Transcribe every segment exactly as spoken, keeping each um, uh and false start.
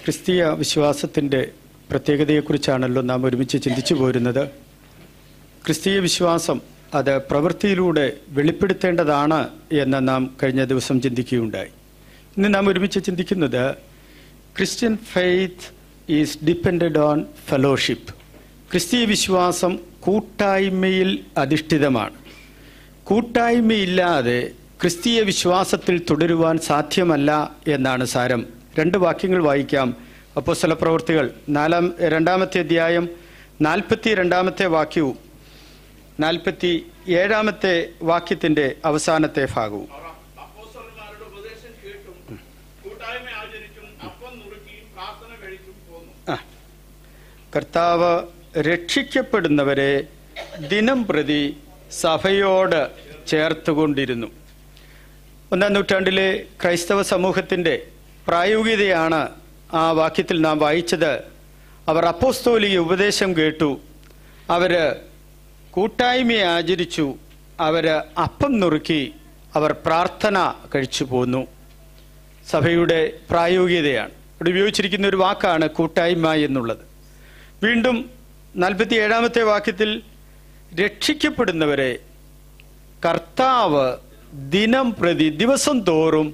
ക്രിസ്തീയ വിശ്വാസത്തിൻ്റെ പ്രത്യേകതയെക്കുറിച്ചാണല്ലോ നാം ഒരുമിച്ച് ചിന്തിച്ചു പോരുന്നത്. ക്രിസ്തീയ വിശ്വാസം അത് പ്രവൃത്തിയിലൂടെ വെളിപ്പെടുത്തേണ്ടതാണ് എന്ന് നാം കഴിഞ്ഞ ദിവസം ചിന്തിക്കുകയുണ്ടായി. ഇന്ന് നാം ഒരുമിച്ച് ചിന്തിക്കുന്നത് Christian faith is depended on fellowship. ക്രിസ്തീയ വിശ്വാസം കൂട്ടായ്മയിൽ അധിഷ്ഠിതമാണ്. കൂട്ടായ്മയില്ലാതെ ക്രിസ്തീയ വിശ്വാസത്തിൽ തുടരുവാൻ സാധ്യമല്ല എന്നാണ് സാരം. രണ്ട് വാക്യങ്ങൾ വായിക്കാം. അപ്പോസ്തല പ്രവൃത്തികൾ നാലാം രണ്ടാമത്തെ അധ്യായം നാൽപ്പത്തി രണ്ടാമത്തെ വാക്യവും നാൽപ്പത്തി ഏഴാമത്തെ വാക്യത്തിന്റെ അവസാനത്തെ ഭാഗവും. കർത്താവ് രക്ഷിക്കപ്പെടുന്നവരെ ദിനം പ്രതി സഭയോട് ചേർത്തുകൊണ്ടിരുന്നു. ഒന്നാം നൂറ്റാണ്ടിലെ ക്രൈസ്തവ സമൂഹത്തിൻ്റെ പ്രായോഗികതയാണ് ആ വാക്യത്തിൽ നാം വായിച്ചത്. അവർ അപ്പോസ്തോലിക ഉപദേശം കേട്ടു, അവർ കൂട്ടായ്മയെ ആചരിച്ചു, അവർ അപ്പം നുറുക്കി, അവർ പ്രാർത്ഥന കഴിച്ചു പോന്നു. സഭയുടെ പ്രായോഗികതയാണ് ഇവിടെ ഉപയോഗിച്ചിരിക്കുന്ന ഒരു വാക്കാണ് കൂട്ടായ്മ എന്നുള്ളത്. വീണ്ടും നാൽപ്പത്തി ഏഴാമത്തെ വാക്യത്തിൽ രക്ഷിക്കപ്പെടുന്നവരെ കർത്താവ് ദിനം പ്രതി ദിവസം തോറും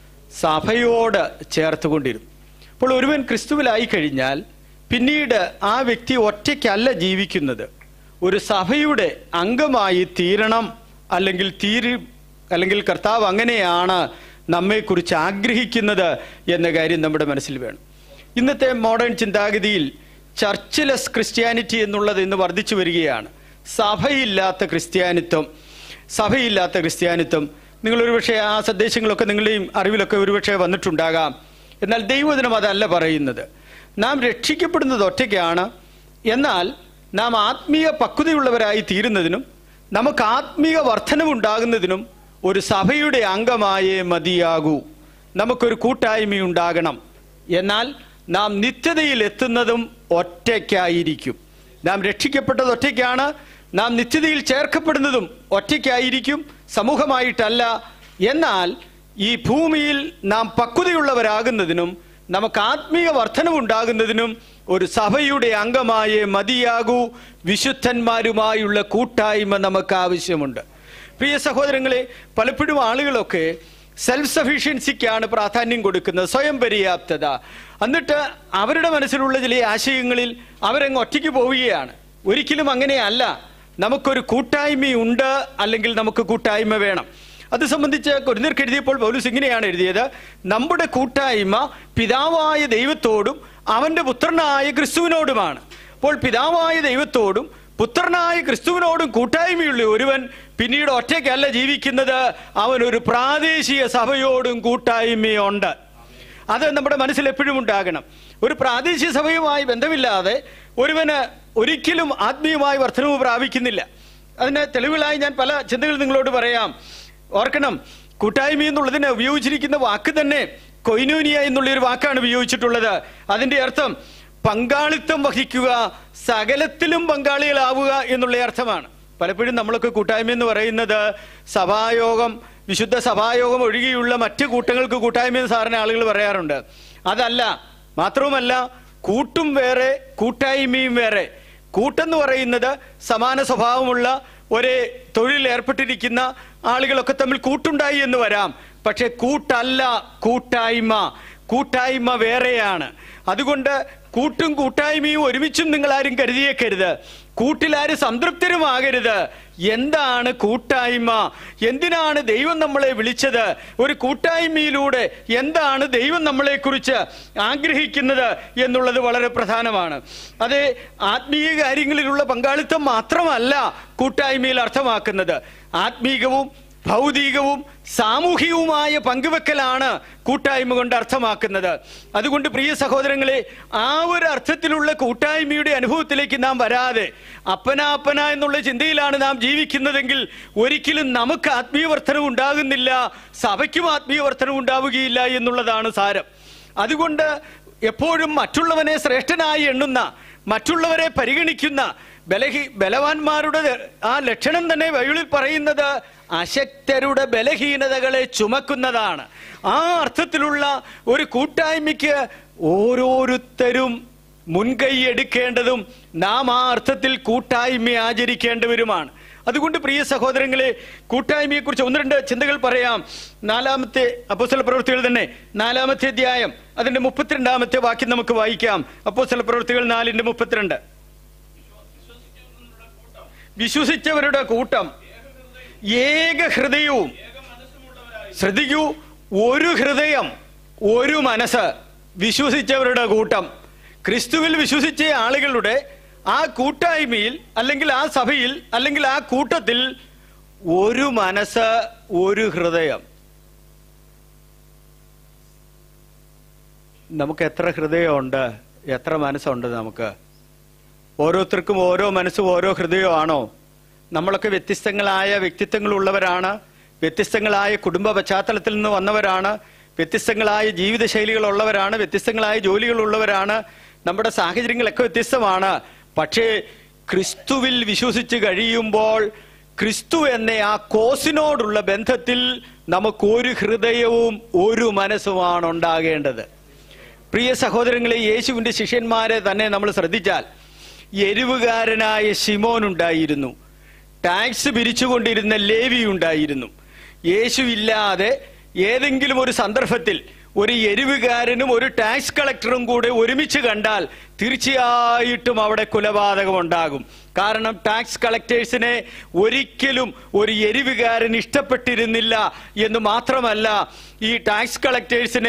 സഭയോട് ചേർത്തുകൊണ്ടിരുന്നു. അപ്പോൾ ഒരുവൻ ക്രിസ്തുവിലായി കഴിഞ്ഞാൽ പിന്നീട് ആ വ്യക്തി ഒറ്റയ്ക്കല്ല ജീവിക്കുന്നത്, ഒരു സഭയുടെ അംഗമായി തീരണം, അല്ലെങ്കിൽ തീരു അല്ലെങ്കിൽ കർത്താവ് അങ്ങനെയാണ് നമ്മെക്കുറിച്ച് ആഗ്രഹിക്കുന്നത് എന്ന കാര്യം നമ്മുടെ മനസ്സിൽ വേണം. ഇന്നത്തെ മോഡേൺ ചിന്താഗതിയിൽ ചർച്ചിലെസ് ക്രിസ്ത്യാനിറ്റി എന്നുള്ളത് ഇന്ന് വർദ്ധിച്ചു വരികയാണ്. സഭയില്ലാത്ത ക്രിസ്ത്യാനിത്വം സഭയില്ലാത്ത ക്രിസ്ത്യാനിത്വം നിങ്ങളൊരുപക്ഷെ ആ സന്ദേശങ്ങളൊക്കെ നിങ്ങളുടെയും അറിവിലൊക്കെ ഒരുപക്ഷെ വന്നിട്ടുണ്ടാകാം. എന്നാൽ ദൈവവചനം അതല്ല പറയുന്നത്. നാം രക്ഷിക്കപ്പെടുന്നത് ഒറ്റയ്ക്കാണ്. എന്നാൽ നാം ആത്മീയ പക്വതയുള്ളവരായി തീരുന്നതിനും നമുക്ക് ആത്മീയ വർധനവുണ്ടാകുന്നതിനും ഒരു സഭയുടെ അംഗമായേ മതിയാകൂ. നമുക്കൊരു കൂട്ടായ്മയുണ്ടാകണം. എന്നാൽ നാം നിത്യതയിൽ എത്തുന്നതും ഒറ്റയ്ക്കായിരിക്കും. നാം രക്ഷിക്കപ്പെട്ടത് ഒറ്റയ്ക്കാണ്. നാം നിത്യതയിൽ ചേർക്കപ്പെടുന്നതും ഒറ്റയ്ക്കായിരിക്കും, സമൂഹമായിട്ടല്ല. എന്നാൽ ഈ ഭൂമിയിൽ നാം പക്വതയുള്ളവരാകുന്നതിനും നമുക്ക് ആത്മീയ വർധനവുണ്ടാകുന്നതിനും ഒരു സഭയുടെ അംഗമായേ മതിയാകൂ. വിശുദ്ധന്മാരുമായുള്ള കൂട്ടായ്മ നമുക്ക് ആവശ്യമുണ്ട്. പ്രിയ സഹോദരങ്ങളെ, പലപ്പോഴും ആളുകളൊക്കെ സെൽഫ് സഫീഷ്യൻസിക്കാണ് പ്രാധാന്യം കൊടുക്കുന്നത്, സ്വയം പര്യാപ്തത. എന്നിട്ട് അവരുടെ മനസ്സിലുള്ള ചില ആശയങ്ങളിൽ അവരങ്ങ് ഒറ്റയ്ക്ക് പോവുകയാണ്. ഒരിക്കലും അങ്ങനെയല്ല. നമുക്കൊരു കൂട്ടായ്മയുണ്ട്, അല്ലെങ്കിൽ നമുക്ക് കൂട്ടായ്മ വേണം. അത് സംബന്ധിച്ച് കൊരിന്ത്യർക്ക് എഴുതിയപ്പോൾ പൗലോസ് ഇങ്ങനെയാണ് എഴുതിയത്: നമ്മുടെ കൂട്ടായ്മ പിതാവായ ദൈവത്തോടും അവൻ്റെ പുത്രനായ ക്രിസ്തുവിനോടുമാണ്. അപ്പോൾ പിതാവായ ദൈവത്തോടും പുത്രനായ ക്രിസ്തുവിനോടും കൂട്ടായ്മയുള്ള ഒരുവൻ പിന്നീട് ഒറ്റയ്ക്കല്ല ജീവിക്കുന്നത്, അവനൊരു പ്രാദേശിക സഭയോടും കൂട്ടായ്മയുണ്ട്. അത് നമ്മുടെ മനസ്സിൽ എപ്പോഴും ഉണ്ടാകണം. ഒരു പ്രാദേശിക സഭയുമായി ബന്ധമില്ലാതെ ഒരുവന് ഒരിക്കലും ആത്മീയമായി വർധനവ് പ്രാപിക്കുന്നില്ല. അതിന് തെളിവുകളായി ഞാൻ പല ചിന്തകൾ നിങ്ങളോട് പറയാം. ഓർക്കണം, കൂട്ടായ്മ എന്നുള്ളതിന് ഉപയോഗിച്ചിരിക്കുന്ന വാക്ക് തന്നെ കൊയിനോനിയ എന്നുള്ളൊരു വാക്കാണ് ഉപയോഗിച്ചിട്ടുള്ളത്. അതിൻ്റെ അർത്ഥം പങ്കാളിത്തം വഹിക്കുക, സകലത്തിലും പങ്കാളികളാവുക എന്നുള്ള അർത്ഥമാണ്. പലപ്പോഴും നമ്മളൊക്കെ കൂട്ടായ്മ എന്ന് പറയുന്നത് സഭായോഗം, വിശുദ്ധ സഭായോഗം ഒഴികെയുള്ള മറ്റ് കൂട്ടങ്ങൾക്ക് കൂട്ടായ്മ എന്ന് സാറിന് ആളുകൾ പറയാറുണ്ട്. അതല്ല. മാത്രവുമല്ല, കൂട്ടും വേറെ കൂട്ടായ്മയും വേറെ. കൂട്ടെന്ന് പറയുന്നത് സമാന സ്വഭാവമുള്ള ഒരേ തൊഴിൽ ഏർപ്പെട്ടിരിക്കുന്ന ആളുകളൊക്കെ തമ്മിൽ കൂട്ടുണ്ടായി എന്ന് വരാം. പക്ഷെ കൂട്ടല്ല കൂട്ടായ്മ. കൂട്ടായ്മ വേറെയാണ്. അതുകൊണ്ട് കൂട്ടും കൂട്ടായ്മയും ഒരുമിച്ചും നിങ്ങൾ ആരും കരുതിയേക്കരുത്. കൂട്ടിലാരും സംതൃപ്തരുമാകരുത്. എന്താണ് കൂട്ടായ്മ? എന്തിനാണ് ദൈവം നമ്മളെ വിളിച്ചത്? ഒരു കൂട്ടായ്മയിലൂടെ എന്താണ് ദൈവം നമ്മളെക്കുറിച്ച് ആഗ്രഹിക്കുന്നത് എന്നുള്ളത് വളരെ പ്രധാനമാണ്. അത് ആത്മീയ കാര്യങ്ങളിലുള്ള പങ്കാളിത്തം മാത്രമല്ല കൂട്ടായ്മയിൽ അർത്ഥമാക്കുന്നത്. ആത്മീകവും ഭൗതികവും സാമൂഹികവുമായ പങ്കുവെക്കലാണ് കൂട്ടായ്മ കൊണ്ട് അർത്ഥമാക്കുന്നത്. അതുകൊണ്ട് പ്രിയ സഹോദരങ്ങളെ, ആ ഒരു അർത്ഥത്തിലുള്ള കൂട്ടായ്മയുടെ അനുഭവത്തിലേക്ക് നാം വരാതെ അപ്പന അപ്പന എന്നുള്ള ചിന്തയിലാണ് നാം ജീവിക്കുന്നതെങ്കിൽ ഒരിക്കലും നമുക്ക് ആത്മീയ വർധനവ് ഉണ്ടാകുന്നില്ല, സഭയ്ക്കും ആത്മീയ വർധനവ് ഉണ്ടാവുകയില്ല എന്നുള്ളതാണ് സാരം. അതുകൊണ്ട് എപ്പോഴും മറ്റുള്ളവനെ ശ്രേഷ്ഠനായി എണ്ണുന്ന, മറ്റുള്ളവരെ പരിഗണിക്കുന്ന ബലഹീ ബലവാന്മാരുടെ ആ ലക്ഷണം തന്നെ ബൈബിളിൽ പറയുന്നത് അശക്തരുടെ ബലഹീനതകളെ ചുമക്കുന്നതാണ്. ആ അർത്ഥത്തിലുള്ള ഒരു കൂട്ടായ്മയ്ക്ക് ഓരോരുത്തരും മുൻകൈ എടുക്കേണ്ടതും നാം ആ അർത്ഥത്തിൽ കൂട്ടായ്മ ആചരിക്കേണ്ടവരുമാണ്. അതുകൊണ്ട് പ്രിയ സഹോദരങ്ങളെ, കൂട്ടായ്മയെക്കുറിച്ച് ഒന്ന് രണ്ട് ചിന്തകൾ പറയാം. നാലാമത്തെ അപ്പോസ്തല പ്രവൃത്തികൾ തന്നെ നാലാമത്തെ അധ്യായം അതിന്റെ മുപ്പത്തിരണ്ടാമത്തെ വാക്യം നമുക്ക് വായിക്കാം. അപ്പോസ്തല പ്രവൃത്തികൾ നാലിന്റെ മുപ്പത്തിരണ്ട്. വിശ്വസിച്ചവരുടെ കൂട്ടം ഏക ഹൃദയവും, ശ്രദ്ധിക്കൂ, ഒരു ഹൃദയം ഒരു മനസ്സ്, വിശ്വസിച്ചവരുടെ കൂട്ടം. ക്രിസ്തുവിൽ വിശ്വസിച്ച ആളുകളുടെ ആ കൂട്ടായ്മയിൽ അല്ലെങ്കിൽ ആ സഭയിൽ അല്ലെങ്കിൽ ആ കൂട്ടത്തിൽ ഒരു മനസ്സ് ഒരു ഹൃദയം. നമുക്ക് എത്ര ഹൃദയമുണ്ട്, എത്ര മനസ്സുണ്ട്? നമുക്ക് ഓരോരുത്തർക്കും ഓരോ മനസ്സും ഓരോ ഹൃദയമാണോ? നമ്മളൊക്കെ വ്യത്യസ്തങ്ങളായ വ്യക്തിത്വങ്ങളുള്ളവരാണ്, വ്യത്യസ്തങ്ങളായ കുടുംബ പശ്ചാത്തലത്തിൽ നിന്ന് വന്നവരാണ്, വ്യത്യസ്തങ്ങളായ ജീവിതശൈലികളുള്ളവരാണ്, വ്യത്യസ്തങ്ങളായ ജോലികളുള്ളവരാണ്, നമ്മുടെ സാഹചര്യങ്ങളൊക്കെ വ്യത്യസ്തമാണ്. പക്ഷേ ക്രിസ്തുവിൽ വിശ്വസിച്ച് കഴിയുമ്പോൾ ക്രിസ്തു എന്ന ആ കോസിനോടുള്ള ബന്ധത്തിൽ നമുക്ക് ഒരു ഹൃദയവും ഒരു മനസ്സുമാണ് ഉണ്ടാകേണ്ടത്. പ്രിയ സഹോദരങ്ങളെ, യേശുവിന്റെ ശിഷ്യന്മാരെ തന്നെ നമ്മൾ ശ്രദ്ധിച്ചാൽ, എരിവുകാരനായ ശിമോൻ ഉണ്ടായിരുന്നു, ടാക്സ് പിരിച്ചുകൊണ്ടിരുന്ന ലേവി ഉണ്ടായിരുന്നു. യേശു ഇല്ലാതെ ഏതെങ്കിലും ഒരു സന്ദർഭത്തിൽ ഒരു എരിവുകാരനും ഒരു ടാക്സ് കളക്ടറും കൂടെ ഒരുമിച്ച് കണ്ടാൽ തീർച്ചയായിട്ടും അവിടെ കൊലപാതകം ഉണ്ടാകും. കാരണം ടാക്സ് കളക്ടേഴ്സിനെ ഒരിക്കലും ഒരു എരിവുകാരൻ ഇഷ്ടപ്പെട്ടിരുന്നില്ല എന്ന് മാത്രമല്ല, ഈ ടാക്സ് കളക്ടേഴ്സിനെ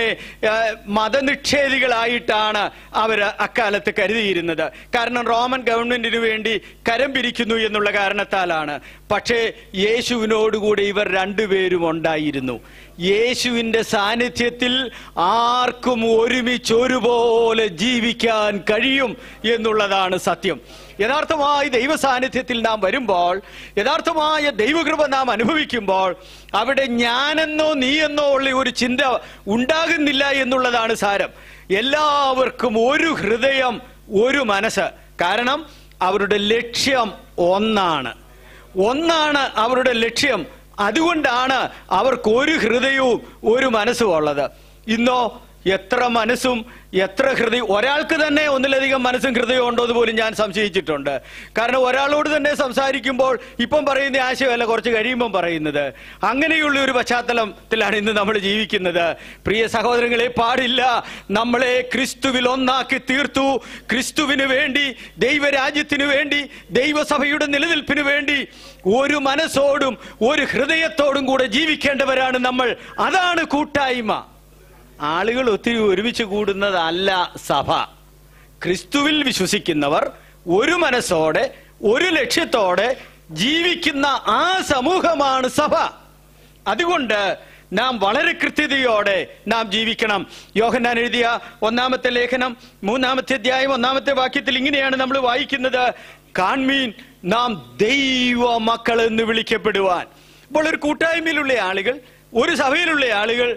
മതനിഷേധികളായിട്ടാണ് അവർ അക്കാലത്ത് കരുതിയിരുന്നത്. കാരണം റോമൻ ഗവൺമെന്റിനു വേണ്ടി കരം പിരിക്കുന്നു എന്നുള്ള കാരണത്താലാണ്. പക്ഷേ യേശുവിനോടുകൂടി ഇവർ രണ്ടുപേരും ഉണ്ടായിരുന്നു. യേശുവിന്റെ സാന്നിധ്യത്തിൽ ആർക്കും ഒരുമിച്ച് ഒരുപോലെ ജീവിക്കാൻ കഴിയും എന്നുള്ളതാണ് സത്യം. യഥാർത്ഥമായ ദൈവ സാന്നിധ്യത്തിൽ നാം വരുമ്പോൾ, യഥാർത്ഥമായ ദൈവകൃപ നാം അനുഭവിക്കുമ്പോൾ, അവിടെ ഞാനെന്നോ നീയെന്നോ ഉള്ള ഒരു ചിന്ത ഉണ്ടാകുന്നില്ല എന്നുള്ളതാണ് സാരം. എല്ലാവർക്കും ഒരു ഹൃദയം ഒരു മനസ്സ്. കാരണം അവരുടെ ലക്ഷ്യം ഒന്നാണ്, ഒന്നാണ് അവരുടെ ലക്ഷ്യം. അതുകൊണ്ടാണ് അവർക്ക് ഒരു ഹൃദയവും ഒരു മനസ്സും ഉള്ളത്. ഇന്നോ എത്ര മനസ്സും എത്ര ഹൃദയം, ഒരാൾക്ക് തന്നെ ഒന്നിലധികം മനസ്സും ഹൃദയവും ഉണ്ടോ എന്ന് പോലും ഞാൻ സംശയിച്ചിട്ടുണ്ട്. കാരണം ഒരാളോട് തന്നെ സംസാരിക്കുമ്പോൾ ഇപ്പം പറയുന്ന ആശയമല്ല കുറച്ച് കഴിയുമ്പം പറയുന്നത്. അങ്ങനെയുള്ള ഒരു പശ്ചാത്തലത്തിലാണ് ഇന്ന് നമ്മൾ ജീവിക്കുന്നത്. പ്രിയ സഹോദരങ്ങളെ, പാടില്ല. നമ്മളെ ക്രിസ്തുവിൽ ഒന്നാക്കി തീർത്തു. ക്രിസ്തുവിന് വേണ്ടി, ദൈവരാജ്യത്തിനു വേണ്ടി, ദൈവസഭയുടെ നിലനിൽപ്പിന് വേണ്ടി ഒരു മനസ്സോടും ഒരു ഹൃദയത്തോടും കൂടെ ജീവിക്കേണ്ടവരാണ് നമ്മൾ. അതാണ് കൂട്ടായ്മ. ആളുകൾ ഒത്തിരി ഒരുമിച്ച് കൂടുന്നതല്ല സഭ. ക്രിസ്തുവിൽ വിശ്വസിക്കുന്നവർ ഒരു മനസ്സോടെ ഒരു ലക്ഷ്യത്തോടെ ജീവിക്കുന്ന ആ സമൂഹമാണ് സഭ. അതുകൊണ്ട് നാം വളരെ കൃത്യതയോടെ നാം ജീവിക്കണം. യോഹന്നാൻ എഴുതിയ ഒന്നാമത്തെ ലേഖനം മൂന്നാമത്തെ അധ്യായം ഒന്നാമത്തെ വാക്യത്തിൽ ഇങ്ങനെയാണ് നമ്മൾ വായിക്കുന്നത്: കാൺമീൻ, നാം ദൈവ മക്കൾ എന്ന് വിളിക്കപ്പെടുവാൻ. അപ്പോൾ ഒരു കൂട്ടായ്മയിലുള്ള ആളുകൾ, ഒരു സഭയിലുള്ള ആളുകൾ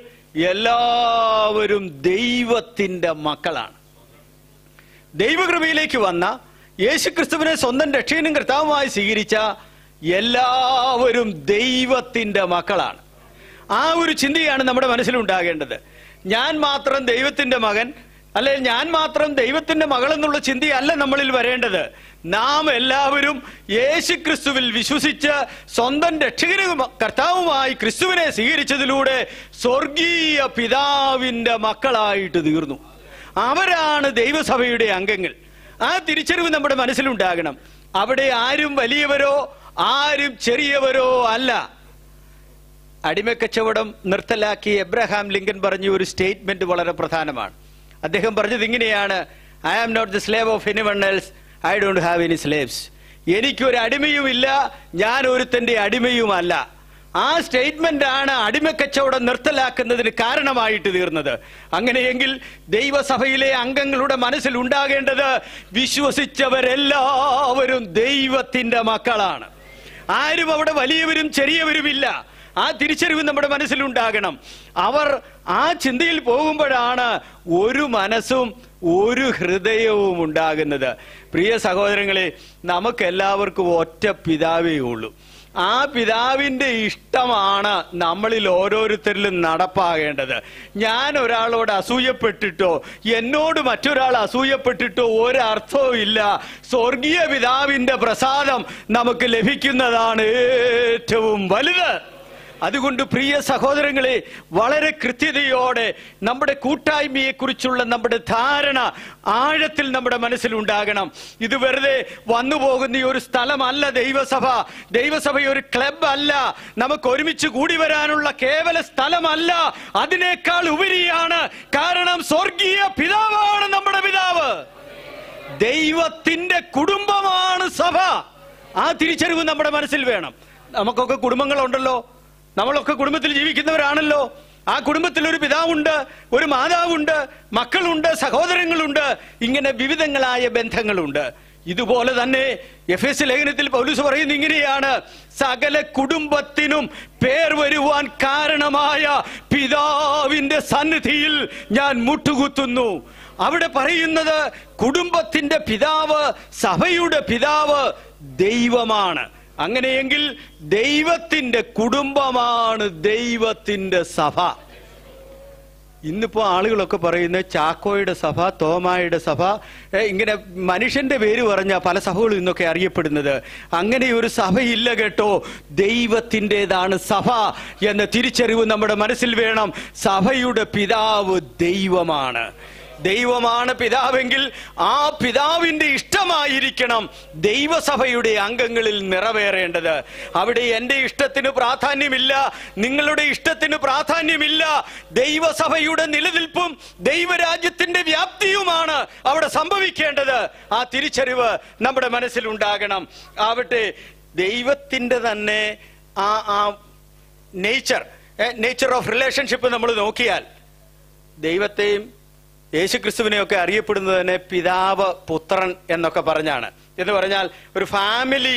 എല്ലാവരും ദൈവത്തിന്റെ മക്കളാണ്. ദൈവകൃപയിലേക്ക് വന്ന, യേശുക്രിസ്തുവിനെ സ്വന്തം രക്ഷകനും കർത്താവുമായി സ്വീകരിച്ച എല്ലാവരും ദൈവത്തിന്റെ മക്കളാണ്. ആ ഒരു ചിന്തയാണ് നമ്മുടെ മനസ്സിലുണ്ടാകേണ്ടത്. ഞാൻ മാത്രം ദൈവത്തിന്റെ മകൻ, അല്ലെ ഞാൻ മാത്രം ദൈവത്തിന്റെ മകൾ എന്നുള്ള ചിന്തയല്ല നമ്മളിൽ വരേണ്ടത്. നാം എല്ലാവരും യേശുക്രിസ്തുവിൽ വിശ്വസിച്ച് സ്വന്തം രക്ഷകനും കർത്താവുമായി ക്രിസ്തുവിനെ സ്വീകരിച്ചതിലൂടെ സ്വർഗീയ പിതാവിന്റെ മക്കളായിട്ട് തീർന്നു. അവരാണ് ദൈവസഭയുടെ അംഗങ്ങൾ. ആ തിരിച്ചറിവ് നമ്മുടെ മനസ്സിലുണ്ടാകണം. അവിടെ ആരും വലിയവരോ ആരും ചെറിയവരോ അല്ല. അടിമക്കച്ചവടം നിർത്തലാക്കി എബ്രഹാം ലിങ്കൻ പറഞ്ഞ ഒരു സ്റ്റേറ്റ്മെന്റ് വളരെ പ്രധാനമാണ്. അദ്ദേഹം പറഞ്ഞത് ഇങ്ങനെയാണ്: I am not the slave of anyone else, I don't have any slaves. എനിക്കൊരു അടിമയുമില്ല, ഞാൻ ഒരുത്തന്റെ അടിമയുമല്ല. ആ സ്റ്റേറ്റ്മെന്റ് ആണ് അടിമക്കച്ചവടം നിർത്തലാക്കുന്നതിന് കാരണമായിട്ട് തീർന്നത്. അങ്ങനെയെങ്കിൽ ദൈവസഭയിലെ അംഗങ്ങളുടെ മനസ്സിൽ ഉണ്ടാകേണ്ടത് വിശ്വസിച്ചവരെല്ലാവരും ദൈവത്തിന്റെ മക്കളാണ്. ആരും അവിടെ വലിയവരും ചെറിയവരുമില്ല. ആ തിരിച്ചറിവ് നമ്മുടെ മനസ്സിലുണ്ടാകണം. അവർ ആ ചിന്തയിൽ പോകുമ്പോഴാണ് ഒരു മനസ്സും ഒരു ഹൃദയവും ഉണ്ടാകുന്നത്. പ്രിയ സഹോദരങ്ങളെ, നമുക്കെല്ലാവർക്കും ഒറ്റ പിതാവേ ഉള്ളൂ. ആ പിതാവിന്റെ ഇഷ്ടമാണ് നമ്മളിൽ ഓരോരുത്തരിലും നടപ്പാകേണ്ടത്. ഞാൻ ഒരാളോട് അസൂയപ്പെട്ടിട്ടോ എന്നോട് മറ്റൊരാൾ അസൂയപ്പെട്ടിട്ടോ ഒരർത്ഥവും ഇല്ല. സ്വർഗീയ പിതാവിന്റെ പ്രസാദം നമുക്ക് ലഭിക്കുന്നതാണ് ഏറ്റവും വലുത്. അതുകൊണ്ട് പ്രിയ സഹോദരങ്ങളെ, വളരെ കൃത്യതയോടെ നമ്മുടെ കൂട്ടായ്മയെ കുറിച്ചുള്ള നമ്മുടെ ധാരണ ആഴത്തിൽ നമ്മുടെ മനസ്സിലുണ്ടാകണം. ഇത് വെറുതെ വന്നു പോകുന്ന ഒരു സ്ഥലമല്ല ദൈവസഭ. ദൈവസഭ ഒരു ക്ലബ് അല്ല, നമുക്ക് ഒരുമിച്ച് കൂടി വരാനുള്ള കേവല സ്ഥലമല്ല. അതിനേക്കാൾ ഉപരിയാണ്. കാരണം സ്വർഗീയ പിതാവാണ് നമ്മുടെ പിതാവ്. ദൈവത്തിന്റെ കുടുംബമാണ് സഭ. ആ തിരിച്ചറിവ് നമ്മുടെ മനസ്സിൽ വേണം. നമുക്കൊക്കെ കുടുംബങ്ങളുണ്ടല്ലോ, നമ്മളൊക്കെ കുടുംബത്തിൽ ജീവിക്കുന്നവരാണല്ലോ. ആ കുടുംബത്തിൽ ഒരു പിതാവുണ്ട്, ഒരു മാതാവുണ്ട്, മക്കളുണ്ട്, സഹോദരങ്ങളുണ്ട്, ഇങ്ങനെ വിവിധങ്ങളായ ബന്ധങ്ങളുണ്ട്. ഇതുപോലെ തന്നെ എഫേസ്യ ലേഖനത്തിൽ പൗലോസ് പറയുന്നത് ഇങ്ങനെയാണ്: സകല കുടുംബത്തിനും പേർ വരുവാൻ കാരണമായ പിതാവിന്റെ സന്നിധിയിൽ ഞാൻ മുട്ടുകുത്തുന്നു. അവിടെ പറയുന്നത് കുടുംബത്തിന്റെ പിതാവ്, സഭയുടെ പിതാവ് ദൈവമാണ്. അങ്ങനെയെങ്കിൽ ദൈവത്തിന്റെ കുടുംബമാണ് ദൈവത്തിന്റെ സഭ. ഇന്നിപ്പോ ആളുകളൊക്കെ പറയുന്നത് ചാക്കോയുടെ സഭ, തോമായുടെ സഭ, ഇങ്ങനെ മനുഷ്യന്റെ പേര് പറഞ്ഞ പല സഭകളും ഇന്നൊക്കെ അറിയപ്പെടുന്നത്. അങ്ങനെ ഒരു സഭയില്ല കേട്ടോ. ദൈവത്തിൻ്റെതാണ് സഭ എന്ന തിരിച്ചറിവ് നമ്മുടെ മനസ്സിൽ വേണം. സഭയുടെ പിതാവ് ദൈവമാണ്. ദൈവമാണ് പിതാവെങ്കിൽ ആ പിതാവിന്റെ ഇഷ്ടമായിരിക്കണം ദൈവസഭയുടെ അംഗങ്ങളിൽ നിറവേറേണ്ടത്. അവിടെ എൻ്റെ ഇഷ്ടത്തിന് പ്രാധാന്യമില്ല, നിങ്ങളുടെ ഇഷ്ടത്തിന് പ്രാധാന്യമില്ല. ദൈവസഭയുടെ നിലനിൽപ്പും ദൈവരാജ്യത്തിന്റെ വ്യാപ്തിയുമാണ് അവിടെ സംഭവിക്കേണ്ടത്. ആ തിരിച്ചറിവ് നമ്മുടെ മനസ്സിലുണ്ടാകണം. ആവട്ടെ, ദൈവത്തിന്റെ തന്നെ ആ ആ നേച്ചർ നേച്ചർ ഓഫ് റിലേഷൻഷിപ്പ് നമ്മൾ നോക്കിയാൽ ദൈവത്തെയും യേശുക്രിസ്തുവിനെയൊക്കെ അറിയപ്പെടുന്നത് തന്നെ പിതാവ്, പുത്രൻ എന്നൊക്കെ പറഞ്ഞാണ്. എന്ന് പറഞ്ഞാൽ ഒരു ഫാമിലി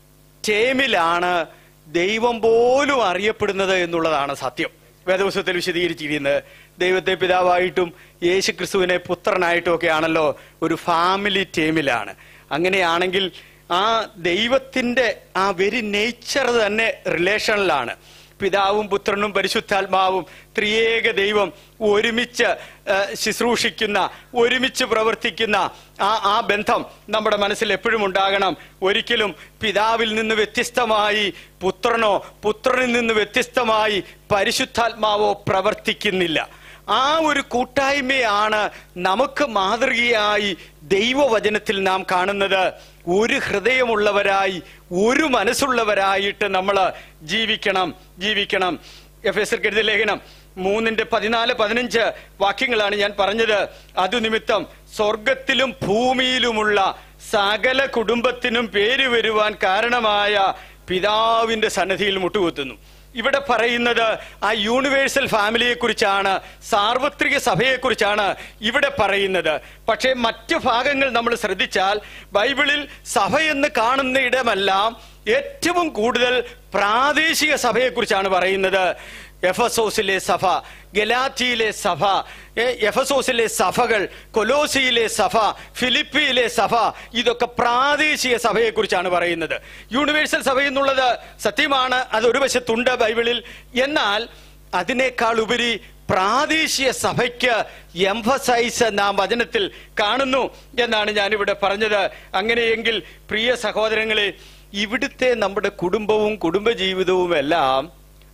ടേമിലാണ് ദൈവം പോലും അറിയപ്പെടുന്നത് എന്നുള്ളതാണ് സത്യം. വേദപുസ്തകത്തിൽ വിശദീകരിച്ചിരിക്കുന്നത് ദൈവത്തെ പിതാവായിട്ടും യേശുക്രിസ്തുവിനെ പുത്രനായിട്ടും ഒക്കെ ആണല്ലോ, ഒരു ഫാമിലി ടേമിലാണ്. അങ്ങനെയാണെങ്കിൽ ആ ദൈവത്തിന്റെ ആ വെരി നേച്ചർ തന്നെ റിലേഷനിലാണ്. പിതാവും പുത്രനും പരിശുദ്ധാത്മാവും ത്രിയേക ദൈവം ഒരുമിച്ച് ശുശ്രൂഷിക്കുന്ന, ഒരുമിച്ച് പ്രവർത്തിക്കുന്ന ആ ആ ബന്ധം നമ്മുടെ മനസ്സിൽ എപ്പോഴും ഉണ്ടാകണം. ഒരിക്കലും പിതാവിൽ നിന്ന് വ്യത്യസ്തമായി പുത്രനോ പുത്രനിൽ നിന്ന് വ്യത്യസ്തമായി പരിശുദ്ധാത്മാവോ പ്രവർത്തിക്കുന്നില്ല. ആ ഒരു കൂട്ടായ്മയാണ് നമുക്ക് മാതൃകയായി ദൈവവചനത്തിൽ നാം കാണുന്നത്. ഒരു ഹൃദയമുള്ളവരായി, ഒരു മനസ്സുള്ളവരായിട്ട് നമ്മൾ ജീവിക്കണം ജീവിക്കണം എഫേസ്യർക്ക് എഴുതിയ ലേഖനം മൂന്നിന്റെ പതിനാല് പതിനഞ്ച് വാക്യങ്ങളാണ് ഞാൻ പറഞ്ഞത്. അതു നിമിത്തം സ്വർഗത്തിലും ഭൂമിയിലുമുള്ള സകല കുടുംബത്തിനും പേര് വരുവാൻ കാരണമായ പിതാവിന്റെ സന്നിധിയിൽ മുട്ടുകുത്തുന്നു. ഇവിടെ പറയുന്നത് ആ യൂണിവേഴ്സൽ ഫാമിലിയെ കുറിച്ചാണ്, സാർവത്രിക സഭയെ കുറിച്ചാണ് ഇവിടെ പറയുന്നത്. പക്ഷേ മറ്റു ഭാഗങ്ങൾ നമ്മൾ ശ്രദ്ധിച്ചാൽ ബൈബിളിൽ സഭ എന്ന് കാണുന്ന ഇടമെല്ലാം ഏറ്റവും കൂടുതൽ പ്രാദേശിക സഭയെക്കുറിച്ചാണ് പറയുന്നത്. എഫസോസിലെ സഭ, ഗലാത്തിയിലെ സഭ, എഫസോസിലെ സഭകൾ, കൊലോസിയിലെ സഭ, ഫിലിപ്പിയിലെ സഭ, ഇതൊക്കെ പ്രാദേശിക സഭയെക്കുറിച്ചാണ് പറയുന്നത്. യൂണിവേഴ്സൽ സഭ എന്നുള്ളത് സത്യമാണ്, അതൊരു വശത്തുണ്ട് ബൈബിളിൽ. എന്നാൽ അതിനേക്കാൾ ഉപരി പ്രാദേശിക സഭയ്ക്ക് എംഫസൈസ് നാം വചനത്തിൽ കാണുന്നു എന്നാണ് ഞാനിവിടെ പറഞ്ഞത്. അങ്ങനെയെങ്കിൽ പ്രിയ സഹോദരങ്ങളെ, ഇവിടുത്തെ നമ്മുടെ കുടുംബവും കുടുംബജീവിതവും എല്ലാം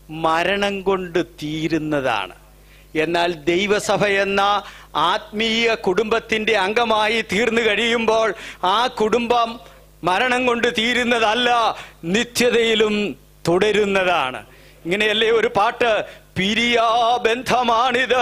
മരണം കൊണ്ട് തീരുന്നതാണ്. എന്നാൽ ദൈവസഭ എന്ന ആത്മീയ കുടുംബത്തിന്റെ അംഗമായി തീർന്നു കഴിയുമ്പോൾ ആ കുടുംബം മരണം കൊണ്ട് തീരുന്നതല്ല, നിത്യതയിലും തുടരുന്നതാണ്. ഇങ്ങനെയല്ലേ ഒരു പാട്ട്, പിരിയാബന്ധമാണിത്,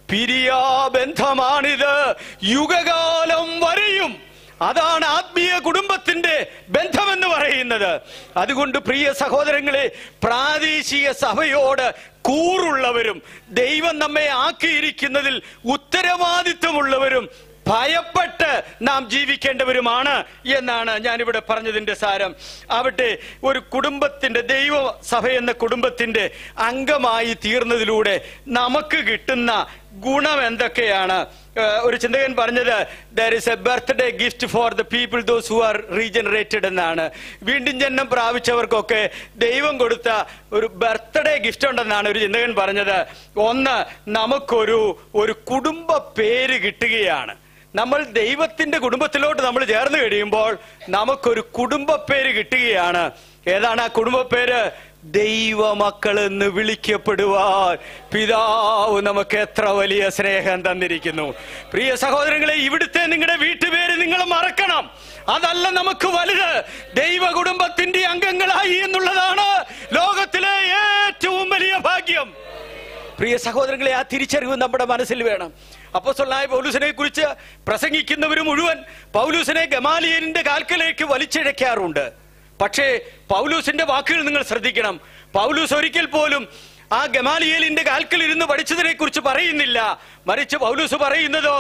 പിരിയാബന്ധമാണിത് യുഗകാലം വരെയും. അതാണ് ആത്മീയ കുടുംബത്തിന്റെ ബന്ധമെന്ന് പറയുന്നത്. അതുകൊണ്ട് പ്രിയ സഹോദരങ്ങളെ, പ്രാദേശിക സഭയോട് കൂറുള്ളവരും ദൈവം നമ്മെ ആക്കിയിരിക്കുന്നതിൽ ഉത്തരവാദിത്വമുള്ളവരും ഭയപ്പെട്ട് നാം ജീവിക്കേണ്ടവരുമാണ് എന്നാണ് ഞാനിവിടെ പറഞ്ഞതിന്റെ സാരം. ആവട്ടെ, ഒരു കുടുംബത്തിന്റെ, ദൈവസഭ എന്ന കുടുംബത്തിന്റെ അംഗമായി തീർന്നതിലൂടെ നമുക്ക് കിട്ടുന്ന ഗുണം എന്തൊക്കെയാണ്? ഒരു ചിന്തകൻ പറഞ്ഞത് there is a birthday gift for the people those who are regenerated എന്നാണ്. വീണ്ടും ജന്മം പ്രാപിച്ചവർക്കൊക്കെ ദൈവം കൊടുത്ത ഒരു ബർത്ത്ഡേ ഗിഫ്റ്റ് ഉണ്ടെന്നാണ് ഒരു ചിന്തകൻ പറഞ്ഞത്. ഒന്ന്, നമുക്കൊരു ഒരു കുടുംബ പേര് കിട്ടുകയാണ്. നമ്മൾ ദൈവത്തിന്റെ കുടുംബത്തിലോട്ട് നമ്മൾ ചേർന്ന് കഴിയുമ്പോൾ നമുക്കൊരു കുടുംബ പേര് കിട്ടുകയാണ്. ഏതാണ് ആ കുടുംബ പേര്? ദൈവമക്കൾ എന്ന് വിളിക്കപ്പെടുവാൻ പിതാവ് നമുക്ക് എത്ര വലിയ സ്നേഹം തന്നിരിക്കുന്നു. പ്രിയ സഹോദരങ്ങളെ, ഇവിടുത്തെ നിങ്ങളുടെ വീട്ടുപേര് നിങ്ങൾ മറക്കണം. അതല്ല നമുക്ക് വലുത്. ദൈവ കുടുംബത്തിന്റെ അംഗങ്ങളായി എന്നുള്ളതാണ് ലോകത്തിലെ ഏറ്റവും വലിയ ഭാഗ്യം. പ്രിയ സഹോദരങ്ങളെ, ആ തിരിച്ചറിവ് നമ്മുടെ മനസ്സിൽ വേണം. അപ്പോസ്തലനായ പൗലോസിനെ കുറിച്ച് പ്രസംഗിക്കുന്നവർ മുഴുവൻ പൗലോസിനെ ഗമാലിയേലിന്റെ കാൽക്കലേക്ക് വലിച്ചിഴക്കാറുണ്ട്. പക്ഷേ പൗലൂസിന്റെ വാക്കുകൾ നിങ്ങൾ ശ്രദ്ധിക്കണം. പൗലൂസ് ഒരിക്കൽ പോലും ആ ഗമാലിയേലിന്റെ കാൽക്കൽ ഇരുന്ന് പഠിച്ചതിനെ കുറിച്ച് പറയുന്നില്ല. മറിച്ച് പൗലൂസ് പറയുന്നതോ,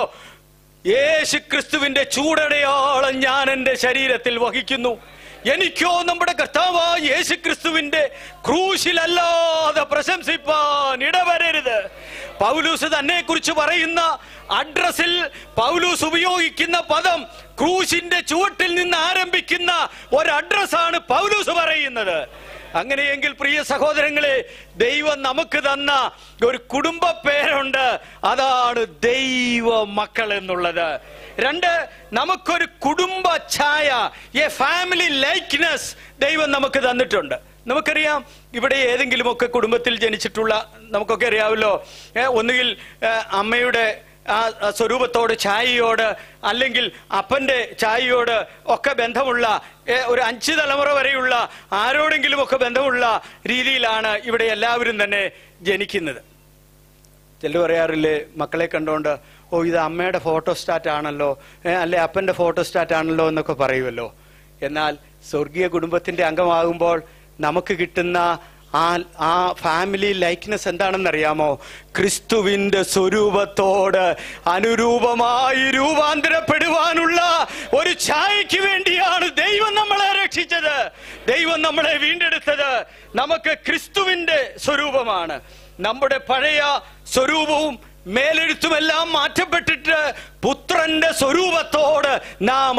യേശു ക്രിസ്തുവിന്റെ ചൂടടയാളം ഞാൻ എന്റെ ശരീരത്തിൽ വഹിക്കുന്നു. എനിക്കോ നമ്മുടെ കർത്താവായ യേശു ക്രിസ്തുവിന്റെ ക്രൂശിലല്ലാതെ പ്രശംസിപ്പാൻ ഇടവരരുത്. പൗലൂസ് തന്നെ കുറിച്ച് പറയുന്ന അഡ്രസ്സിൽ പൗലൂസ് ഉപയോഗിക്കുന്ന പദം ക്രൂശിന്റെ ചുവട്ടിൽ നിന്ന് ആരംഭിക്കുന്ന ഒരു അഡ്രസ്സാണ് പൗലൂസ് പറയുന്നത്. അങ്ങനെയെങ്കിൽ പ്രിയ സഹോദരങ്ങളെ, ദൈവം നമുക്ക് തന്ന ഒരു കുടുംബ പേരുണ്ട്. അതാണ് ദൈവ മക്കൾ എന്നുള്ളത്. രണ്ട്, നമുക്കൊരു കുടുംബ ഛായ, എ ഫാമിലി ലൈക്ക്നെസ് ദൈവം നമുക്ക് തന്നിട്ടുണ്ട്. നമുക്കറിയാം, ഇവിടെ ഏതെങ്കിലുമൊക്കെ കുടുംബത്തിൽ ജനിച്ചിട്ടുള്ള നമുക്കൊക്കെ അറിയാമല്ലോ, ഒന്നുകിൽ അമ്മയുടെ ആ സ്വരൂപത്തോട്, ഛായയോട്, അല്ലെങ്കിൽ അപ്പന്റെ ഛായയോട് ഒക്കെ ബന്ധമുള്ള ഒരു അഞ്ച് തലമുറ വരെയുള്ള ആരോടെങ്കിലും ഒക്കെ ബന്ധമുള്ള രീതിയിലാണ് ഇവിടെ എല്ലാവരും തന്നെ ജനിക്കുന്നത്. ചിലർ പറയാറില്ലേ, മക്കളെ കണ്ടുകൊണ്ട്, ഓ ഇത് അമ്മയുടെ ഫോട്ടോസ്റ്റാറ്റ് ആണല്ലോ, അല്ലെ അപ്പന്റെ ഫോട്ടോസ്റ്റാറ്റ് ആണല്ലോ എന്നൊക്കെ പറയുമല്ലോ. എന്നാൽ സ്വർഗീയ കുടുംബത്തിന്റെ അംഗമാകുമ്പോൾ നമുക്ക് കിട്ടുന്ന ആ ആ ഫാമിലി ലൈക്ക്നെസ് എന്താണെന്നറിയാമോ? ക്രിസ്തുവിന്റെ സ്വരൂപത്തോട് അനുരൂപമായി രൂപാന്തരപ്പെടുവാനുള്ള ഒരു ഛായയ്ക്ക് വേണ്ടിയാണ് ദൈവം നമ്മളെ രക്ഷിച്ചത്, ദൈവം നമ്മളെ വീണ്ടെടുത്തത്. നമുക്ക് ക്രിസ്തുവിന്റെ സ്വരൂപമാണ്. നമ്മുടെ പഴയ സ്വരൂപവും മേലെഴുത്തുമെല്ലാം മാറ്റപ്പെട്ടിട്ട് പുത്രന്റെ സ്വരൂപത്തോട് നാം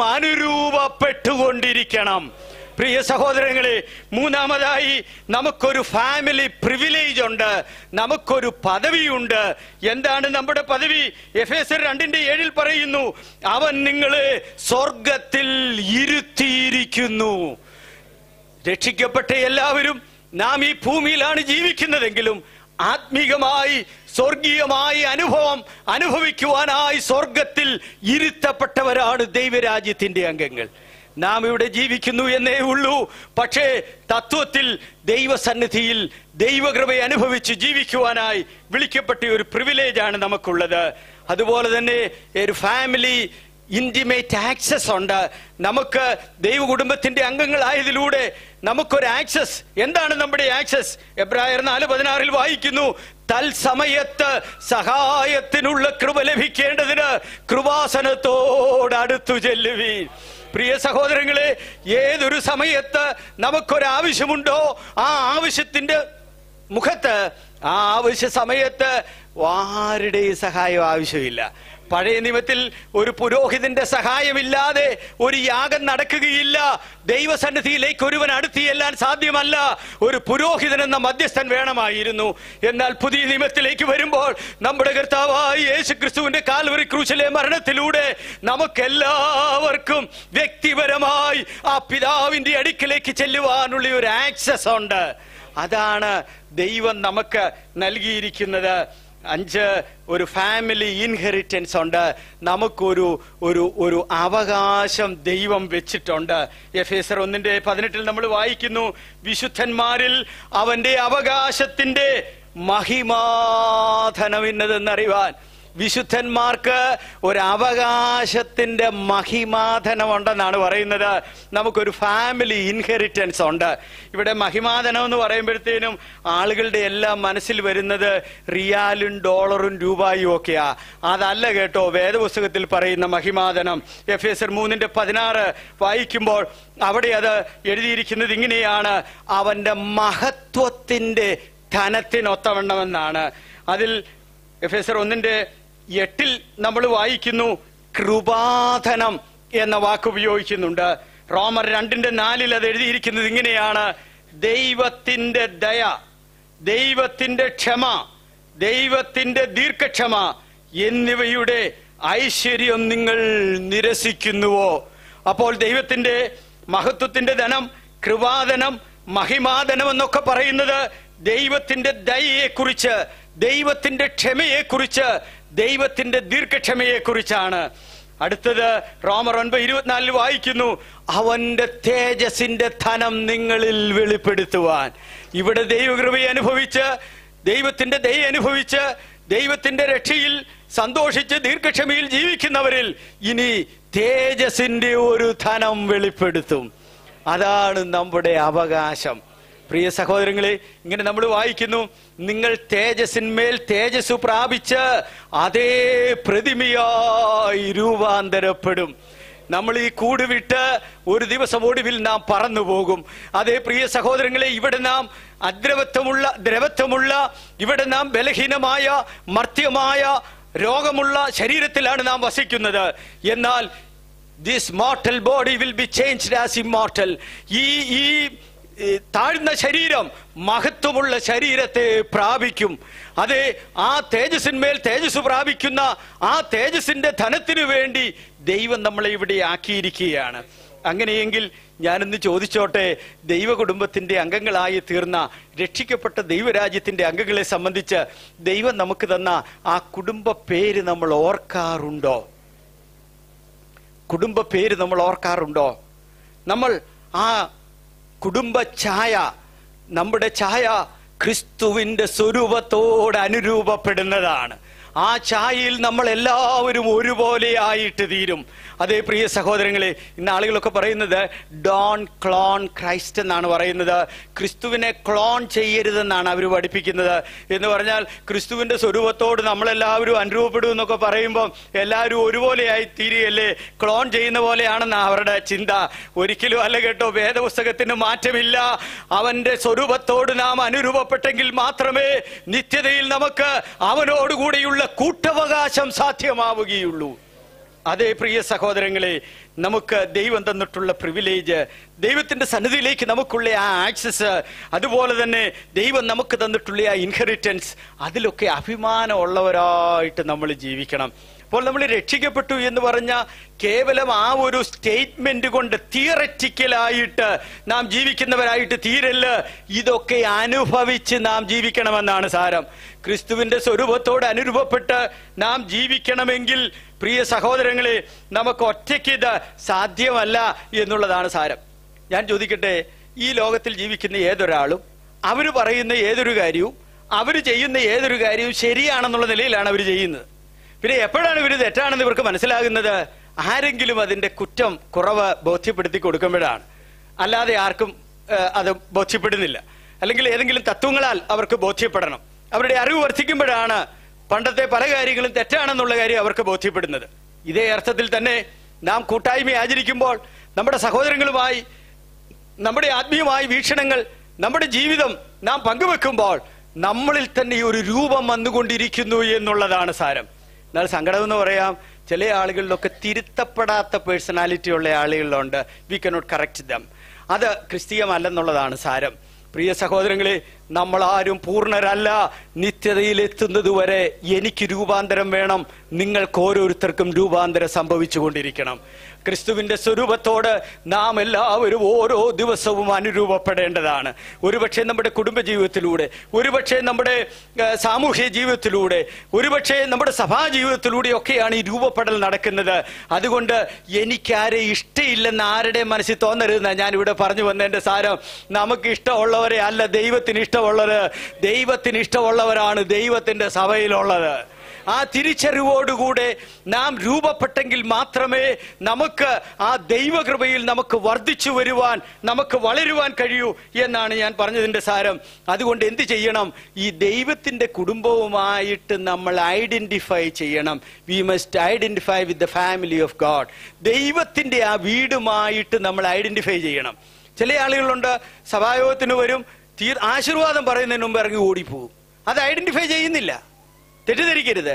അനുരൂപപ്പെട്ടുകൊണ്ടിരിക്കണം. പ്രിയ സഹോദരങ്ങളെ, മൂന്നാമതായി നമുക്കൊരു ഫാമിലി പ്രിവിലേജ് ഉണ്ട്, നമുക്കൊരു പദവിയുണ്ട്. എന്താണ് നമ്മുടെ പദവി? എഫേസ്യർ രണ്ടിന്റെ ഏഴിൽ പറയുന്നു, അവൻ നിങ്ങളെ സ്വർഗത്തിൽ ഇരുത്തിയിരിക്കുന്നു. രക്ഷിക്കപ്പെട്ട എല്ലാവരും നാം ഈ ഭൂമിയിലാണ് ജീവിക്കുന്നതെങ്കിലും ആത്മീകമായി സ്വർഗീയമായി അനുഭവം അനുഭവിക്കുവാനായി സ്വർഗത്തിൽ ഇരുത്തപ്പെട്ടവരാണ് ദൈവരാജ്യത്തിന്റെ അംഗങ്ങൾ. നാം ഇവിടെ ജീവിക്കുന്നു എന്നേ ഉള്ളൂ, പക്ഷേ തത്വത്തിൽ ദൈവസന്നിധിയിൽ ദൈവകൃപയെ അനുഭവിച്ച് ജീവിക്കുവാനായി വിളിക്കപ്പെട്ട ഒരു പ്രിവിലേജാണ് നമുക്കുള്ളത്. അതുപോലെ തന്നെ ഒരു ഫാമിലി ഇന്റിമേറ്റ് ആക്സസ് ഉണ്ട്. നമുക്ക് ദൈവ കുടുംബത്തിന്റെ അംഗങ്ങളായതിലൂടെ നമുക്കൊരു ആക്സസ്. എന്താണ് നമ്മുടെ ആക്സസ്? എബ്രായർ നാല് പതിനാറിൽ വായിക്കുന്നു, തൽസമയത്ത് സഹായത്തിനുള്ള കൃപ ലഭിക്കേണ്ടതിന് കൃപാസനത്തോട് അടുത്തു ചെല്ലുവീൻ. പ്രിയ സഹോദരങ്ങളെ, ഏതൊരു സമയത്ത് നമുക്കൊരാവശ്യമുണ്ടോ ആ ആവശ്യത്തിന്റെ മുഖത്ത് ആ ആവശ്യ സമയത്ത് ആരുടെയും സഹായം ആവശ്യമില്ല. പഴയ നിയമത്തിൽ ഒരു പുരോഹിതന്റെ സഹായമില്ലാതെ ഒരു യാഗം നടക്കുകയില്ല. ദൈവസന്നിധിയിലേക്ക് ഒരുവൻ അടുത്ത് ചെല്ലാൻ സാധ്യമല്ല. ഒരു പുരോഹിതൻ എന്ന മധ്യസ്ഥൻ വേണമായിരുന്നു. എന്നാൽ പുതിയ നിയമത്തിലേക്ക് വരുമ്പോൾ നമ്മുടെ കർത്താവായ യേശു ക്രിസ്തുവിന്റെ കാൽവരി ക്രൂശിലെ മരണത്തിലൂടെ നമുക്കെല്ലാവർക്കും വ്യക്തിപരമായി ആ പിതാവിന്റെ അടുക്കിലേക്ക് ചെല്ലുവാനുള്ള ഒരു ആക്സസ് ഉണ്ട്. അതാണ് ദൈവം നമുക്ക് നൽകിയിരിക്കുന്നത്. അഞ്ച്, ഒരു ഫാമിലി ഇൻഹെറിറ്റൻസ് ഉണ്ട്. നമുക്കൊരു ഒരു ഒരു അവകാശം ദൈവം വെച്ചിട്ടുണ്ട്. എഫേസ്യർ ഒന്നിന്റെ പതിനെട്ടിൽ നമ്മൾ വായിക്കുന്നു, വിശുദ്ധന്മാരിൽ അവന്റെ അവകാശത്തിന്റെ മഹിമാധനം ഇന്നതെന്നറിവാൻ. വിശുദ്ധന്മാർക്ക് ഒരു അവകാശത്തിന്റെ മഹിമാധനം ഉണ്ടെന്നാണ് പറയുന്നത്. നമുക്കൊരു ഫാമിലി ഇൻഹെറിറ്റൻസ് ഉണ്ട്. ഇവിടെ മഹിമാധനം എന്ന് പറയുമ്പോഴത്തേനും ആളുകളുടെ എല്ലാം മനസ്സിൽ വരുന്നത് റിയാലും ഡോളറും രൂപയും ഒക്കെയാ. അതല്ല കേട്ടോ വേദപുസ്തകത്തിൽ പറയുന്ന മഹിമാധനം. എഫേസ്യർ മൂന്നിന്റെ പതിനാറ് വായിക്കുമ്പോൾ അവിടെ അത് എഴുതിയിരിക്കുന്നത് ഇങ്ങനെയാണ്, അവന്റെ മഹത്വത്തിന്റെ ധനത്തിനൊത്തവണ്ണമെന്നാണ്. അതിൽ എഫേസ്യർ ഒന്നിന്റെ എട്ടിൽ നമ്മൾ വായിക്കുന്നു കൃപാധനം എന്ന വാക്ക് ഉപയോഗിക്കുന്നുണ്ട്. റോമർ രണ്ടിന്റെ നാലിൽ അത് എഴുതിയിരിക്കുന്നത് ഇങ്ങനെയാണ്: ദൈവത്തിന്റെ ദയ, ദൈവത്തിന്റെ ക്ഷമ, ദൈവത്തിന്റെ ദീർഘക്ഷമ എന്നിവയുടെ ഐശ്വര്യം നിങ്ങൾ നിരസിക്കുന്നുവോ? അപ്പോൾ ദൈവത്തിന്റെ മഹത്വത്തിന്റെ ധനം, കൃപാധനം, മഹിമാധനം എന്നൊക്കെ പറയുന്നത് ദൈവത്തിന്റെ ദയയെക്കുറിച്ച്, ദൈവത്തിന്റെ ക്ഷമയെക്കുറിച്ച്, ദൈവത്തിന്റെ ദീർഘക്ഷമയെക്കുറിച്ചാണ്. അടുത്തത് റോമർ ഒൻപത് ഇരുപത്തിനാലിൽ വായിക്കുന്നു, അവന്റെ തേജസിന്റെ ധനം നിങ്ങളിൽ വെളിപ്പെടുത്തുവാൻ. ഇവിടെ ദൈവകൃപയെ അനുഭവിച്ച്, ദൈവത്തിന്റെ ദയ അനുഭവിച്ച്, ദൈവത്തിന്റെ രക്ഷയിൽ സന്തോഷിച്ച് ദീർഘക്ഷമയിൽ ജീവിക്കുന്നവരിൽ ഇനി തേജസിന്റെ ഒരു ധനം വെളിപ്പെടുത്തും. അതാണ് നമ്മുടെ അവകാശം. പ്രിയ സഹോദരങ്ങളെ, ഇങ്ങനെ നമ്മൾ വായിക്കുന്നു, നിങ്ങൾ തേജസ്സിന്മേൽ തേജസ് പ്രാപിച്ച് അതേ പ്രതിമയായി രൂപാന്തരപ്പെടും. നമ്മൾ ഈ കൂട് വിട്ട് ഒരു ദിവസം ഒടുവിൽ നാം പറന്നു പോകും. അതേ പ്രിയ സഹോദരങ്ങളെ, ഇവിടെ നാം അദ്രവത്വമുള്ള ദ്രവത്വമുള്ള, ഇവിടെ നാം ബലഹീനമായ മർത്യമായ രോഗമുള്ള ശരീരത്തിലാണ് നാം വസിക്കുന്നത്. എന്നാൽ this mortal body will be changed as immortal. ഈ ഈ താഴ്ന്ന ശരീരം മഹത്വമുള്ള ശരീരത്തെ പ്രാപിക്കും. അതെ, ആ തേജസ്സിന്മേൽ തേജസ് പ്രാപിക്കുന്ന ആ തേജസ്സിന്റെ ധനത്തിനു വേണ്ടി ദൈവം നമ്മളെ ഇവിടെ ആക്കിയിരിക്കുകയാണ്. അങ്ങനെയെങ്കിൽ ഞാനിന്ന് ചോദിച്ചോട്ടെ, ദൈവ കുടുംബത്തിന്റെ അംഗങ്ങളായി തീർന്ന രക്ഷിക്കപ്പെട്ട ദൈവരാജ്യത്തിന്റെ അംഗങ്ങളെ സംബന്ധിച്ച് ദൈവം നമുക്ക് തന്ന ആ കുടുംബ പേര് നമ്മൾ ഓർക്കാറുണ്ടോ? കുടുംബ പേര് നമ്മൾ ഓർക്കാറുണ്ടോ? നമ്മൾ ആ കുടുംബ ഛായ, നമ്മുടെ ഛായ ക്രിസ്തുവിന്റെ സ്വരൂപത്തോട് അനുരൂപപ്പെടുന്നതാണ്. ആ ഛായയിൽ നമ്മൾ എല്ലാവരും ഒരുപോലെ ആയിട്ട് തീരും. അതേ പ്രിയ സഹോദരങ്ങളെ, ഇന്ന് ആളുകളൊക്കെ പറയുന്നത് ഡോൺ ക്ലോൺ ക്രൈസ്റ്റ് എന്നാണ് പറയുന്നത്. ക്രിസ്തുവിനെ ക്ലോൺ ചെയ്യരുതെന്നാണ് അവർ പഠിപ്പിക്കുന്നത്. എന്ന് പറഞ്ഞാൽ ക്രിസ്തുവിന്റെ സ്വരൂപത്തോട് നമ്മളെല്ലാവരും അനുരൂപപ്പെടും എന്നൊക്കെ പറയുമ്പോൾ എല്ലാവരും ഒരുപോലെയായി തീരുകയല്ലേ, ക്ലോൺ ചെയ്യുന്ന പോലെയാണെന്നാണ് അവരുടെ ചിന്ത. ഒരിക്കലും അല്ല കേട്ടോ. വേദപുസ്തകത്തിന് മാറ്റമില്ല. അവന്റെ സ്വരൂപത്തോട് നാം അനുരൂപപ്പെട്ടെങ്കിൽ മാത്രമേ നിത്യതയിൽ നമുക്ക് അവനോടുകൂടെയുള്ള കൂട്ടവകാശം സാധ്യമാവുകയുള്ളൂ. അതേ പ്രിയ സഹോദരങ്ങളെ, നമുക്ക് ദൈവം തന്നിട്ടുള്ള പ്രിവിലേജ്, ദൈവത്തിന്റെ സന്നിധിയിലേക്ക് നമുക്കുള്ള ആ ആക്സസ്, അതുപോലെ തന്നെ ദൈവം നമുക്ക് തന്നിട്ടുള്ള ആ ഇൻഹെറിറ്റൻസ്, അതിലൊക്കെ അഭിമാനമുള്ളവരായിട്ട് നമ്മൾ ജീവിക്കണം. അപ്പോൾ നമ്മൾ രക്ഷിക്കപ്പെട്ടു എന്ന് പറഞ്ഞ കേവലം ആ ഒരു സ്റ്റേറ്റ്മെന്റ് കൊണ്ട് തിയററ്റിക്കലായിട്ട് നാം ജീവിക്കുന്നവരായിട്ട് തീരല്ല. ഇതൊക്കെ അനുഭവിച്ച് നാം ജീവിക്കണമെന്നാണ് സാരം. ക്രിസ്തുവിന്റെ സ്വരൂപത്തോട് അനുരൂപപ്പെട്ട് നാം ജീവിക്കണമെങ്കിൽ പ്രിയ സഹോദരങ്ങളെ, നമുക്ക് ഒറ്റയ്ക്ക് ഇത് സാധ്യമല്ല എന്നുള്ളതാണ് സാരം. ഞാൻ ചോദിക്കട്ടെ, ഈ ലോകത്തിൽ ജീവിക്കുന്ന ഏതൊരാളും അവര് പറയുന്ന ഏതൊരു കാര്യവും അവര് ചെയ്യുന്ന ഏതൊരു കാര്യവും ശരിയാണെന്നുള്ള നിലയിലാണ് അവർ ചെയ്യുന്നത്. പിന്നെ എപ്പോഴാണ് ഇവർ തെറ്റാണെന്ന് ഇവർക്ക് മനസ്സിലാകുന്നത്? ആരെങ്കിലും അതിന്റെ കുറ്റം കുറവ് ബോധ്യപ്പെടുത്തി കൊടുക്കുമ്പോഴാണ്. അല്ലാതെ ആർക്കും അത് ബോധ്യപ്പെടുന്നില്ല. അല്ലെങ്കിൽ ഏതെങ്കിലും തത്വങ്ങളാൽ അവർക്ക് ബോധ്യപ്പെടണം. അവരുടെ അറിവ് വർദ്ധിക്കുമ്പോഴാണ് പണ്ടത്തെ പല കാര്യങ്ങളും തെറ്റാണെന്നുള്ള കാര്യം അവർക്ക് ബോധ്യപ്പെടുന്നത്. ഇതേ അർത്ഥത്തിൽ തന്നെ നാം കൂട്ടായ്മ ആചരിക്കുമ്പോൾ നമ്മുടെ സഹോദരങ്ങളുമായി നമ്മുടെ ആത്മീയമായ വീക്ഷണങ്ങൾ, നമ്മുടെ ജീവിതം നാം പങ്കുവെക്കുമ്പോൾ നമ്മളിൽ തന്നെ ഈ ഒരു രൂപം വന്നുകൊണ്ടിരിക്കുന്നു എന്നുള്ളതാണ് സാരം. എന്നാൽ സങ്കടം എന്ന് പറയാം, ചില ആളുകളിലൊക്കെ തിരുത്തപ്പെടാത്ത പേഴ്സണാലിറ്റി ഉള്ള ആളുകളിലുണ്ട്. We cannot correct them. അത് ക്രിസ്തീയമല്ലെന്നുള്ളതാണ് സാരം. പ്രിയ സഹോദരങ്ങളെ, നമ്മളാരും പൂർണ്ണരല്ല. നിത്യതയിൽ എത്തുന്നത് വരെ എനിക്ക് രൂപാന്തരം വേണം. നിങ്ങൾക്ക് ഓരോരുത്തർക്കും രൂപാന്തരം സംഭവിച്ചുകൊണ്ടിരിക്കണം. ക്രിസ്തുവിന്റെ സ്വരൂപത്തോട് നാം എല്ലാവരും ഓരോ ദിവസവും അനുരൂപപ്പെടേണ്ടതാണ്. ഒരുപക്ഷെ നമ്മുടെ കുടുംബജീവിതത്തിലൂടെ, ഒരുപക്ഷെ നമ്മുടെ സാമൂഹ്യ ജീവിതത്തിലൂടെ, ഒരുപക്ഷെ നമ്മുടെ സഭാ ജീവിതത്തിലൂടെയൊക്കെയാണ് ഈ രൂപപ്പെടൽ നടക്കുന്നത്. അതുകൊണ്ട് എനിക്കാരെ ഇഷ്ടമില്ലെന്ന് ആരുടെ മനസ്സിൽ തോന്നരുതെന്നാണ് ഞാനിവിടെ പറഞ്ഞു വന്നതിന്റെ സാരം. നമുക്ക് ഇഷ്ടമുള്ളവരെ അല്ല ദൈവത്തിന് ഇഷ്ടമുള്ളത്. ദൈവത്തിന് ഇഷ്ടമുള്ളവരാണ് ദൈവത്തിന്റെ സഭയിലുള്ളത്. ആ തിരിച്ചറിവോടുകൂടെ നാം രൂപപ്പെട്ടെങ്കിൽ മാത്രമേ നമുക്ക് ആ ദൈവകൃപയിൽ നമുക്ക് വർദ്ധിച്ചു വരുവാൻ, നമുക്ക് വളരുവാൻ കഴിയൂ എന്നാണ് ഞാൻ പറഞ്ഞതിന്റെ സാരം. അതുകൊണ്ട് എന്ത് ചെയ്യണം? ഈ ദൈവത്തിന്റെ കുടുംബവുമായിട്ട് നമ്മൾ ഐഡന്റിഫൈ ചെയ്യണം. We must identify with the family of God. ദൈവത്തിന്റെ ആ വീടുമായിട്ട് നമ്മൾ ഐഡന്റിഫൈ ചെയ്യണം. ചില ആളുകളുണ്ട്, സഭായോഗത്തിന് വരും, തീർ ആശീർവാദം പറയുന്നതിന് മുമ്പ് ഇറങ്ങി ഓടിപ്പോകും. അത് ഐഡന്റിഫൈ ചെയ്യുന്നില്ല. തെറ്റിദ്ധരിക്കരുത്.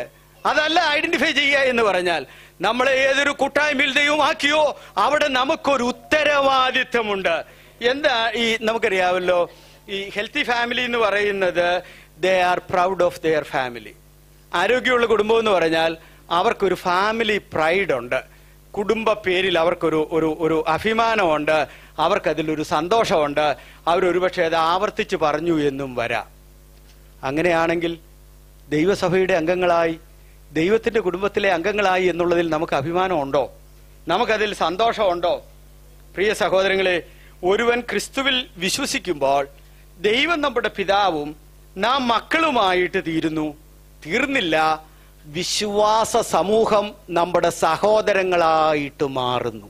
അതല്ല ഐഡന്റിഫൈ ചെയ്യുക എന്ന് പറഞ്ഞാൽ. നമ്മളെ ഏതൊരു കൂട്ടായ്മയിൽ ദൈവം ആക്കിയോ അവിടെ നമുക്കൊരു ഉത്തരവാദിത്വമുണ്ട്. എന്താ ഈ നമുക്കറിയാമല്ലോ, ഈ ഹെൽത്തി ഫാമിലി എന്ന് പറയുന്നത് they are proud of their family. ആരോഗ്യമുള്ള കുടുംബം എന്ന് പറഞ്ഞാൽ അവർക്കൊരു ഫാമിലി പ്രൈഡ് ഉണ്ട്. കുടുംബ പേരിൽ അവർക്കൊരു ഒരു ഒരു അഭിമാനമുണ്ട്, അവർക്കതിലൊരു സന്തോഷമുണ്ട്. അവരൊരു പക്ഷേ അത് ആവർത്തിച്ച് പറഞ്ഞു എന്നും വരാം. അങ്ങനെയാണെങ്കിൽ ദൈവസഭയുടെ അംഗങ്ങളായി, ദൈവത്തിന്റെ കുടുംബത്തിലെ അംഗങ്ങളായി എന്നുള്ളതിൽ നമുക്ക് അഭിമാനമുണ്ടോ? നമുക്കതിൽ സന്തോഷമുണ്ടോ? പ്രിയ സഹോദരങ്ങളെ, ഒരുവൻ ക്രിസ്തുവിൽ വിശ്വസിക്കുമ്പോൾ ദൈവം നമ്മുടെ പിതാവും നാം മക്കളുമായിട്ട് തീരുന്നു. തീർന്നില്ല, വിശ്വാസ സമൂഹം നമ്മുടെ സഹോദരങ്ങളായിട്ട് മാറുന്നു.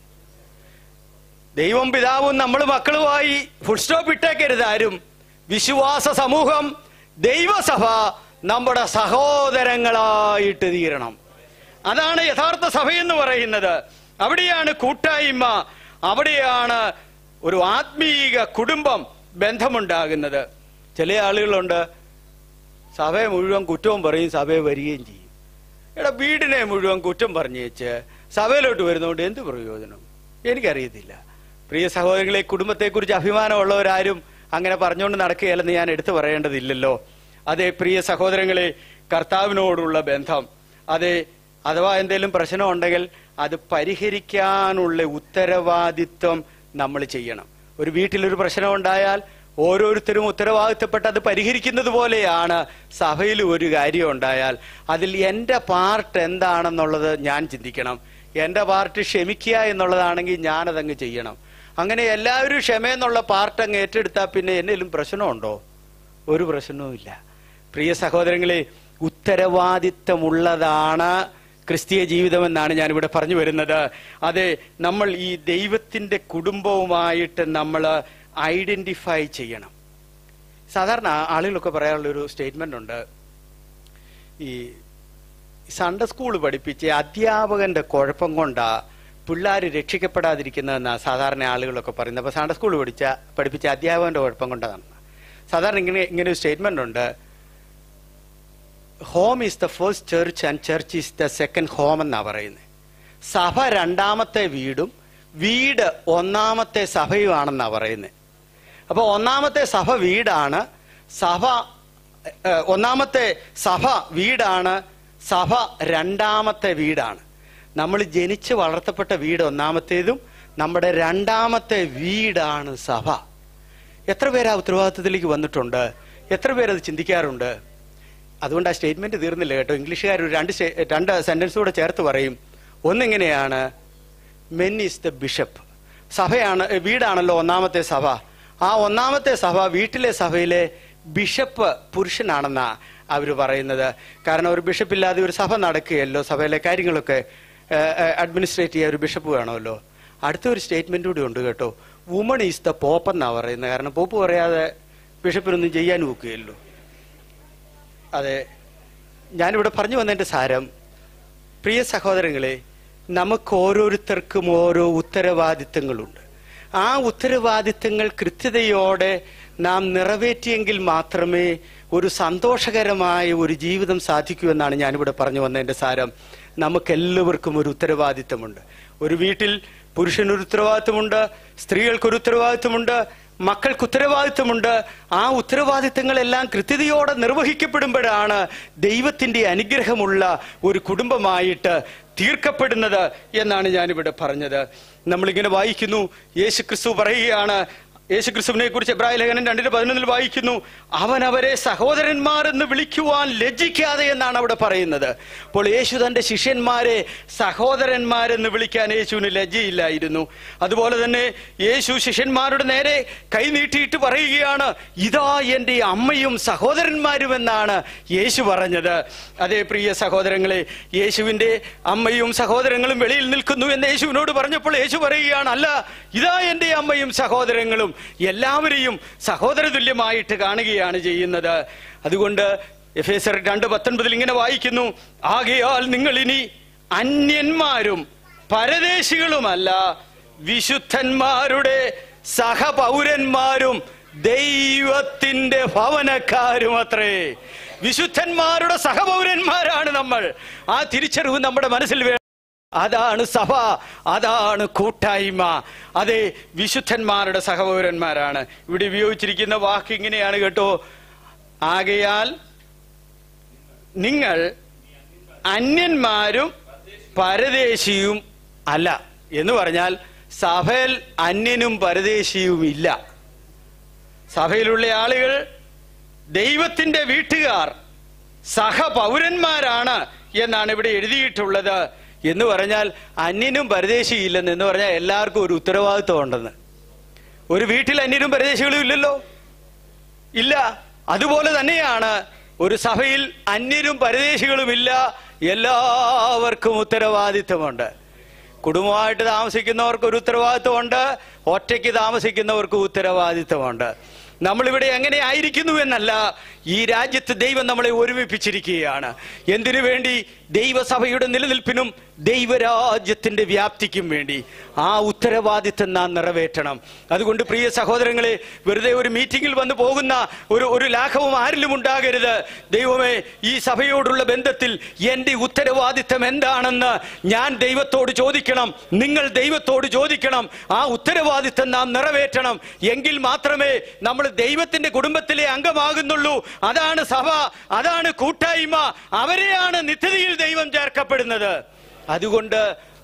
ദൈവം പിതാവും നമ്മൾ മക്കളുമായി ഫുൾ സ്റ്റോപ്പ് ഇട്ടേക്കരുത് ആരും. വിശ്വാസ സമൂഹം, ദൈവസഭ നമ്മുടെ സഹോദരങ്ങളായിട്ട് തീരണം. അതാണ് യഥാർത്ഥ സഭയെന്ന് പറയുന്നത്. അവിടെയാണ് കൂട്ടായ്മ, അവിടെയാണ് ഒരു ആത്മീക കുടുംബം ബന്ധമുണ്ടാകുന്നത്. ചില ആളുകളുണ്ട്, സഭയെ മുഴുവൻ കുറ്റവും പറയും, സഭയെ വരികയും ചെയ്യും. എടാ, വീടിനെ മുഴുവൻ കുറ്റം പറഞ്ഞു വെച്ച് സഭയിലോട്ട് വരുന്നതുകൊണ്ട് എന്ത് പ്രയോജനം? എനിക്കറിയത്തില്ല. പ്രിയ സഹോദരങ്ങളെ, കുടുംബത്തെക്കുറിച്ച് അഭിമാനമുള്ളവരാരും അങ്ങനെ പറഞ്ഞുകൊണ്ട് നടക്കുകയല്ലെന്ന് ഞാൻ എടുത്തു പറയേണ്ടതില്ലല്ലോ. അതെ പ്രിയ സഹോദരങ്ങളെ, കർത്താവിനോടുള്ള ബന്ധം, അതെ അഥവാ എന്തെങ്കിലും പ്രശ്നം ഉണ്ടെങ്കിൽ അത് പരിഹരിക്കാനുള്ള ഉത്തരവാദിത്വം നമ്മൾ ചെയ്യണം. ഒരു വീട്ടിലൊരു പ്രശ്നം ഉണ്ടായാൽ ഓരോരുത്തരും ഉത്തരവാദിത്തപ്പെട്ട് അത് പരിഹരിക്കുന്നത് പോലെയാണ് സഭയിൽ ഒരു കാര്യം ഉണ്ടായാൽ അതിൽ എൻ്റെ പാർട്ട് എന്താണെന്നുള്ളത് ഞാൻ ചിന്തിക്കണം. എൻ്റെ പാർട്ട് ക്ഷമിക്കുക എന്നുള്ളതാണെങ്കിൽ ഞാനതങ്ങ് ചെയ്യണം. അങ്ങനെ എല്ലാവരും ക്ഷമയെന്നുള്ള പാർട്ട് അങ്ങ് ഏറ്റെടുത്താൽ പിന്നെ എന്തെങ്കിലും പ്രശ്നമുണ്ടോ? ഒരു പ്രശ്നവുമില്ല. പ്രിയ സഹോദരങ്ങളെ, ഉത്തരവാദിത്തമുള്ളതാണ് ക്രിസ്തീയ ജീവിതമെന്നാണ് ഞാനിവിടെ പറഞ്ഞു വരുന്നത്. അതെ, നമ്മൾ ഈ ദൈവത്തിൻ്റെ കുടുംബവുമായിട്ട് നമ്മൾ ഐഡന്റിഫൈ ചെയ്യണം. സാധാരണ ആളുകളൊക്കെ പറയാനുള്ളൊരു സ്റ്റേറ്റ്മെന്റ് ഉണ്ട്, ഈ സൺഡേ സ്കൂൾ പഠിപ്പിച്ച അധ്യാപകന്റെ കുഴപ്പം കൊണ്ടാ പിള്ളേർ രക്ഷിക്കപ്പെടാതിരിക്കുന്നതെന്നാണ് സാധാരണ ആളുകളൊക്കെ പറയുന്നത്. അപ്പോൾ സൺഡേ സ്കൂൾ പഠിച്ച പഠിപ്പിച്ച അധ്യാപകന്റെ കുഴപ്പം കൊണ്ടാണ്. സാധാരണ ഇങ്ങനെ ഇങ്ങനെ ഒരു സ്റ്റേറ്റ്മെന്റ് ഉണ്ട്, home is the first church and church is the second home എന്നാ പറയുന്നത്. സഭ രണ്ടാമത്തെ വീടും വീട് ഒന്നാമത്തെ സഭയുമാണെന്നാ പറയുന്നത്. അപ്പോൾ ഒന്നാമത്തെ സഭ വീടാണ്, സഭ ഒന്നാമത്തെ സഭ വീടാണ്, സഭ രണ്ടാമത്തെ വീടാണ്. നമ്മൾ ജനിച്ച് വളർത്തപ്പെട്ട വീട് ഒന്നാമത്തേതും നമ്മുടെ രണ്ടാമത്തെ വീടാണ് സഭ. എത്ര പേര് ആ ഉത്തരവാദിത്വത്തിലേക്ക് വന്നിട്ടുണ്ട്? എത്ര പേരത് ചിന്തിക്കാറുണ്ട്? അതുകൊണ്ട് ആ സ്റ്റേറ്റ്മെന്റ് തീർന്നില്ല കേട്ടോ. ഇംഗ്ലീഷുകാർ ഒരു രണ്ട് രണ്ട് സെന്റൻസ് കൂടെ ചേർത്ത് പറയും. ഒന്നിങ്ങനെയാണ്, മെൻ ഈസ് ദ ബിഷപ്പ്. സഭയാണ്, വീടാണല്ലോ ഒന്നാമത്തെ സഭ. ആ ഒന്നാമത്തെ സഭ, വീട്ടിലെ സഭയിലെ ബിഷപ്പ് പുരുഷനാണെന്നാ അവർ പറയുന്നത്. കാരണം ഒരു ബിഷപ്പില്ലാതെ ഒരു സഭ നടക്കുകയല്ലോ, സഭയിലെ കാര്യങ്ങളൊക്കെ അഡ്മിനിസ്ട്രേറ്റ് ചെയ്യാൻ ഒരു ബിഷപ്പ് വേണമല്ലോ. അടുത്തൊരു സ്റ്റേറ്റ്മെന്റ് കൂടി ഉണ്ട് കേട്ടോ, വുമൺ ഈസ് ദ പോപ്പ് എന്നാ പറയുന്നത്. കാരണം പോപ്പ് പറയാതെ ബിഷപ്പിനൊന്നും ചെയ്യാൻ നോക്കുകയല്ലോ. അതെ, ഞാനിവിടെ പറഞ്ഞു വന്നതിൻ്റെ സാരം, പ്രിയ സഹോദരങ്ങളെ, നമുക്ക് ഓരോരുത്തർക്കും ഓരോ ഉത്തരവാദിത്തങ്ങളുണ്ട്. ആ ഉത്തരവാദിത്തങ്ങൾ കൃത്യതയോടെ നാം നിറവേറ്റിയെങ്കിൽ മാത്രമേ ഒരു സന്തോഷകരമായ ഒരു ജീവിതം സാധിക്കൂ എന്നാണ് ഞാനിവിടെ പറഞ്ഞു വന്നതിൻ്റെ സാരം. നമുക്കെല്ലാവർക്കും ഒരു ഉത്തരവാദിത്തമുണ്ട്. ഒരു വീട്ടിൽ പുരുഷനൊരു ഉത്തരവാദിത്തമുണ്ട്, സ്ത്രീകൾക്കൊരു ഉത്തരവാദിത്തമുണ്ട്, മക്കൾക്ക് ഉത്തരവാദിത്തമുണ്ട്. ആ ഉത്തരവാദിത്തങ്ങളെല്ലാം കൃത്യതയോടെ നിർവഹിക്കപ്പെടുമ്പോഴാണ് ദൈവത്തിൻ്റെ അനുഗ്രഹമുള്ള ഒരു കുടുംബമായിട്ട് തീർക്കപ്പെടുന്നത് എന്നാണ് ഞാനിവിടെ പറഞ്ഞത്. നമ്മളിങ്ങനെ വായിക്കുന്നു, യേശുക്രിസ്തു പറയുകയാണ്, യേശുക്രിസ്തുവിനെ കുറിച്ച് എബ്രായ ലേഖനം രണ്ടിന് പതിനൊന്നിൽ വായിക്കുന്നു, അവൻ അവരെ സഹോദരന്മാർ എന്ന് വിളിക്കുവാൻ ലജ്ജിക്കാതെ എന്നാണ് അവിടെ പറയുന്നത്. അപ്പോൾ യേശു തൻ്റെ ശിഷ്യന്മാരെ സഹോദരന്മാരെന്ന് വിളിക്കാൻ യേശുവിന് ലജ്ജയില്ലായിരുന്നു. അതുപോലെ തന്നെ യേശു ശിഷ്യന്മാരുടെ നേരെ കൈ നീട്ടിയിട്ട് പറയുകയാണ്, ഇതാ എൻ്റെ അമ്മയും സഹോദരന്മാരും എന്നാണ് യേശു പറഞ്ഞത്. അതേ പ്രിയ സഹോദരങ്ങളെ, യേശുവിൻ്റെ അമ്മയും സഹോദരങ്ങളും വെളിയിൽ നിൽക്കുന്നു എന്ന് യേശുവിനോട് പറഞ്ഞപ്പോൾ യേശു പറയുകയാണ്, അല്ല, ഇതാ എൻ്റെ അമ്മയും സഹോദരങ്ങളും. എല്ലാവരെയും സഹോദര തുല്യമായിട്ട് കാണുകയാണ് ചെയ്യുന്നത്. അതുകൊണ്ട് എഫേസ്യർ രണ്ട് പത്തൊൻപതിൽ ഇങ്ങനെ വായിക്കുന്നു, ആകയാൽ നിങ്ങൾ ഇനി അന്യന്മാരും പരദേശികളുമല്ല, വിശുദ്ധന്മാരുടെ സഹപൗരന്മാരും ദൈവത്തിന്റെ ഭവനക്കാരും അത്രേ. വിശുദ്ധന്മാരുടെ സഹപൗരന്മാരാണ് നമ്മൾ. ആ തിരിച്ചറിവ് നമ്മുടെ മനസ്സിൽ വേണം. അതാണ് സഭ, അതാണ് കൂട്ടായ്മ. അതെ, വിശുദ്ധന്മാരുടെ സഹപൗരന്മാരാണ്. ഇവിടെ ഉപയോഗിച്ചിരിക്കുന്ന വാക്ക് ഇങ്ങനെയാണ് കേട്ടോ. ആകയാൽ നിങ്ങൾ അന്യന്മാരും പരദേശിയും അല്ല എന്ന് പറഞ്ഞാൽ സഭയിൽ അന്യനും പരദേശിയും ഇല്ല. സഭയിലുള്ള ആളുകൾ ദൈവത്തിന്റെ വീട്ടുകാർ, സഹപൗരന്മാരാണ് എന്നാണ് ഇവിടെ എഴുതിയിട്ടുള്ളത്. എന്ന് പറഞ്ഞാൽ അന്യനും പരദേശിയും ഇല്ലെന്ന് എന്ന് പറഞ്ഞാൽ എല്ലാവർക്കും ഒരു ഉത്തരവാദിത്വം ഉണ്ടെന്ന്. ഒരു വീട്ടിൽ അന്യനും പരദേശികളും ഇല്ലല്ലോ, ഇല്ല. അതുപോലെ തന്നെയാണ് ഒരു സഭയിൽ അന്യരും പരദേശികളും ഇല്ല, എല്ലാവർക്കും ഉത്തരവാദിത്വമുണ്ട്. കുടുംബമായിട്ട് താമസിക്കുന്നവർക്ക് ഒരു ഉത്തരവാദിത്വമുണ്ട്, ഒറ്റയ്ക്ക് താമസിക്കുന്നവർക്ക് ഉത്തരവാദിത്വമുണ്ട്. നമ്മളിവിടെ എങ്ങനെ ആയിരിക്കുന്നു എന്നല്ല, ഈ രാജ്യത്ത് ദൈവം നമ്മളെ ഒരുമിപ്പിച്ചിരിക്കുകയാണ്. എന്തിനു വേണ്ടി? ദൈവസഭയുടെ നിലനിൽപ്പിനും ദൈവരാജ്യത്തിന്റെ വ്യാപ്തിക്കും വേണ്ടി. ആ ഉത്തരവാദിത്വം നാം നിറവേറ്റണം. അതുകൊണ്ട് പ്രിയ സഹോദരങ്ങളെ, വെറുതെ ഒരു മീറ്റിംഗിൽ വന്ന് പോകുന്ന ഒരു ഒരു ലാഘവം ആരിലും ഉണ്ടാകരുത്. ദൈവമേ, ഈ സഭയോടുള്ള ബന്ധത്തിൽ എൻ്റെ ഉത്തരവാദിത്വം എന്താണെന്ന് ഞാൻ ദൈവത്തോട് ചോദിക്കണം, നിങ്ങൾ ദൈവത്തോട് ചോദിക്കണം. ആ ഉത്തരവാദിത്വം നാം നിറവേറ്റണം. എങ്കിൽ മാത്രമേ നമ്മൾ ദൈവത്തിന്റെ കുടുംബത്തിലെ അംഗമാകുന്നുള്ളൂ. അതാണ് സഭ, അതാണ് കൂട്ടായ്മ. അവരെയാണ് നിത്യതയിൽ ദൈവം ചേർക്കപ്പെടുന്നത്. അതുകൊണ്ട്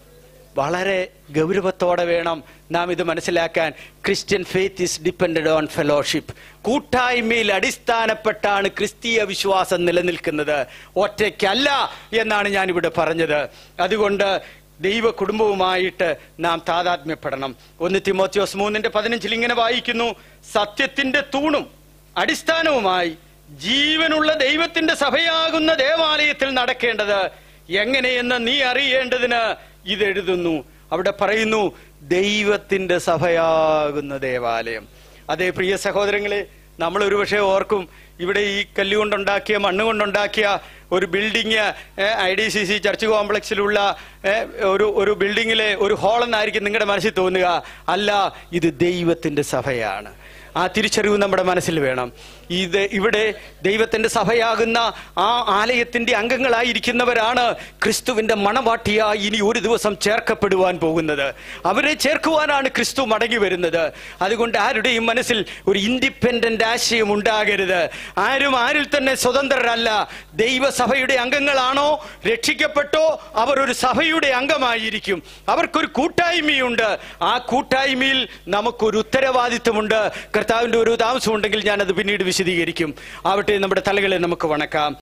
വളരെ ഗൗരവത്തോടെ വേണം നാം ഇത് മനസ്സിലാക്കാൻ. Christian faith is depended on fellowship. കൂട്ടായ്മയിൽ അടിസ്ഥാനപ്പെട്ടാണ് ക്രിസ്തീയ വിശ്വാസം നിലനിൽക്കുന്നത്, ഒറ്റയ്ക്കല്ല എന്നാണ് ഞാനിവിടെ പറഞ്ഞത്. അതുകൊണ്ട് ദൈവ കുടുംബവുമായിട്ട് നാം താതാത്മ്യപ്പെടണം. ഒന്ന് തിമോത്തിയോസ് മൂന്നിന്റെ പതിനഞ്ചിൽ ഇങ്ങനെ വായിക്കുന്നു: സത്യത്തിന്റെ തൂണും അടിസ്ഥാനവുമായി ജീവനുള്ള ദൈവത്തിന്റെ സഭയാകുന്ന ദേവാലയത്തിൽ നടക്കേണ്ടത് എങ്ങനെയെന്ന് നീ അറിയേണ്ടതിന് ഇതെഴുതുന്നു. അവിടെ പറയുന്നു ദൈവത്തിന്റെ സഭയാകുന്ന ദേവാലയം. അതേ പ്രിയ സഹോദരങ്ങളെ, നമ്മൾ ഒരുപക്ഷെ ഓർക്കും, ഇവിടെ ഈ കല്ലുകൊണ്ടുണ്ടാക്കിയ മണ്ണ് കൊണ്ടുണ്ടാക്കിയ ഒരു building I D C C church കോംപ്ലക്സിലുള്ള ഒരു ഒരു ബിൽഡിങ്ങിലെ ഒരു ഹാളെന്നായിരിക്കും നിങ്ങളുടെ മനസ്സിൽ തോന്നുക. അല്ല, ഇത് ദൈവത്തിന്റെ സഭയാണ്. ആ തിരിച്ചറിവ് നമ്മുടെ മനസ്സിൽ വേണം. ഇത് ഇവിടെ ദൈവത്തിന്റെ സഭയാകുന്ന ആ ആലയത്തിന്റെ അംഗങ്ങളായിരിക്കുന്നവരാണ് ക്രിസ്തുവിന്റെ മണവാട്ടിയായി ഇനി ഒരു ദിവസം ചേർക്കപ്പെടുവാൻ പോകുന്നത്. അവരെ ചേർക്കുവാനാണ് ക്രിസ്തു മടങ്ങി വരുന്നത്. അതുകൊണ്ട് ആരുടെയും മനസ്സിൽ ഒരു ഇൻഡിപെൻഡന്റ് ആശയം ഉണ്ടാകരുത്. ആരും ആരിൽ തന്നെ സ്വതന്ത്രരല്ല. ദൈവസഭയുടെ അംഗങ്ങളാണോ, രക്ഷിക്കപ്പെട്ടോ, അവർ ഒരു സഭയുടെ അംഗമായിരിക്കും. അവർക്കൊരു കൂട്ടായ്മയുണ്ട്. ആ കൂട്ടായ്മയിൽ നമുക്കൊരു ഉത്തരവാദിത്വമുണ്ട്. കർത്താവിന്റെ ഒരു താമസമുണ്ടെങ്കിൽ ഞാനത് പിന്നീട് വിശദീകരിക്കും. ആവട്ടെ, നമ്മുടെ തലകളെ നമുക്ക് വണക്കാം.